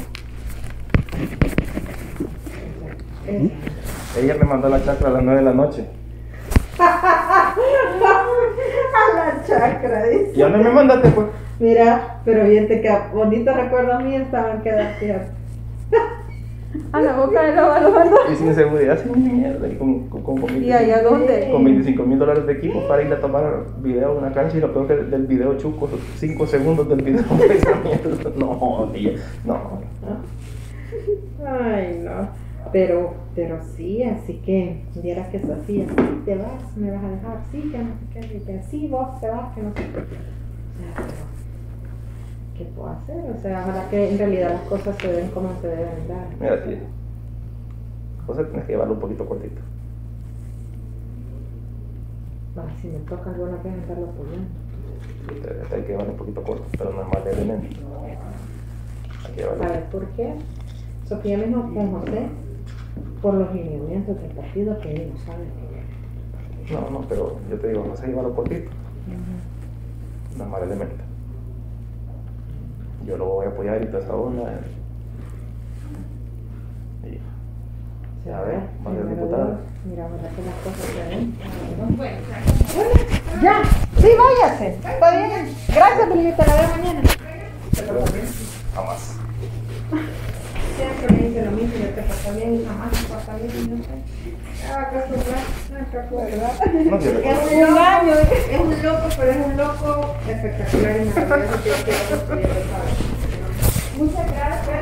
[SPEAKER 1] Ella me mandó la chacra a las 9 de la noche.
[SPEAKER 6] A la chacra, dice.
[SPEAKER 1] ¿Y a dónde me mandaste, pues?
[SPEAKER 6] Mira, pero fíjate que bonito recuerdo a mí estaban quedadas.
[SPEAKER 3] A la boca de los alumnos.
[SPEAKER 1] Y sin seguridad, sin mierda. Y
[SPEAKER 3] ¿Y allá dónde?
[SPEAKER 1] con $25,000 de equipo para ir a tomar video en una cancha. Y lo peor que del video chuco, 5 segundos del video. No, tía, no.
[SPEAKER 6] Ay, no. Pero sí, así que vieras que Sofía, si te vas, me vas a dejar, sí, que no sé qué, que sí, vos te vas, que no sé qué. O sea, pero, ¿qué puedo hacer? O sea, ojalá que en realidad las cosas se den como se deben dar.
[SPEAKER 1] Mira, tía. José, tienes que llevarlo un poquito cortito.
[SPEAKER 6] Ay, si me toca alguna vez estarlo apoyando.
[SPEAKER 1] Hay que llevarlo un poquito corto, pero no es más levemente. Hay que llevarlo.
[SPEAKER 6] ¿Sabes por qué? Sofía me dijo con José por los lineamientos del partido que él no sabe.
[SPEAKER 1] No, pero yo te digo, José, llevarlo cortito. No es más elemento. Yo lo voy a apoyar y toda esa onda. Y a ver, va a ser diputada.
[SPEAKER 6] Mira, verdad que las cosas se ven.
[SPEAKER 3] Ya, sí, váyase. Está bien. Gracias, Brillita. La veo mañana.
[SPEAKER 1] Jamás.
[SPEAKER 6] Siempre me dice lo mismo, yo te porta bien y jamás te porta bien y no sé. Acostumbrar,
[SPEAKER 1] No quiero.
[SPEAKER 6] es un loco, pero es un loco espectacular y maravilloso que yo quiero construir, ¿sabes?
[SPEAKER 3] Muchas gracias.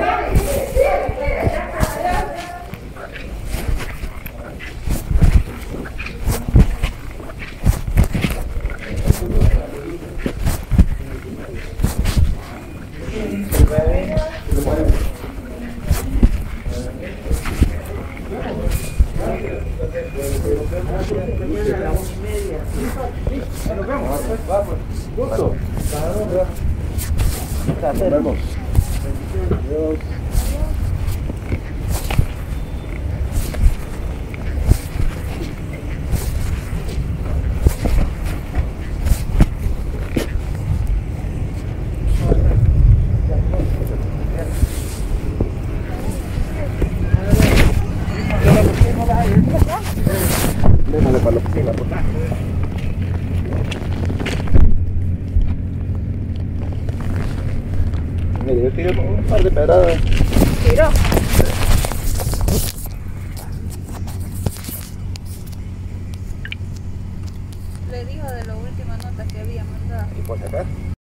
[SPEAKER 1] Nos vemos. Déjale para la oficina, por favor. Mire, yo tiré un par de pedradas.
[SPEAKER 3] Tiro.
[SPEAKER 1] por si acaso.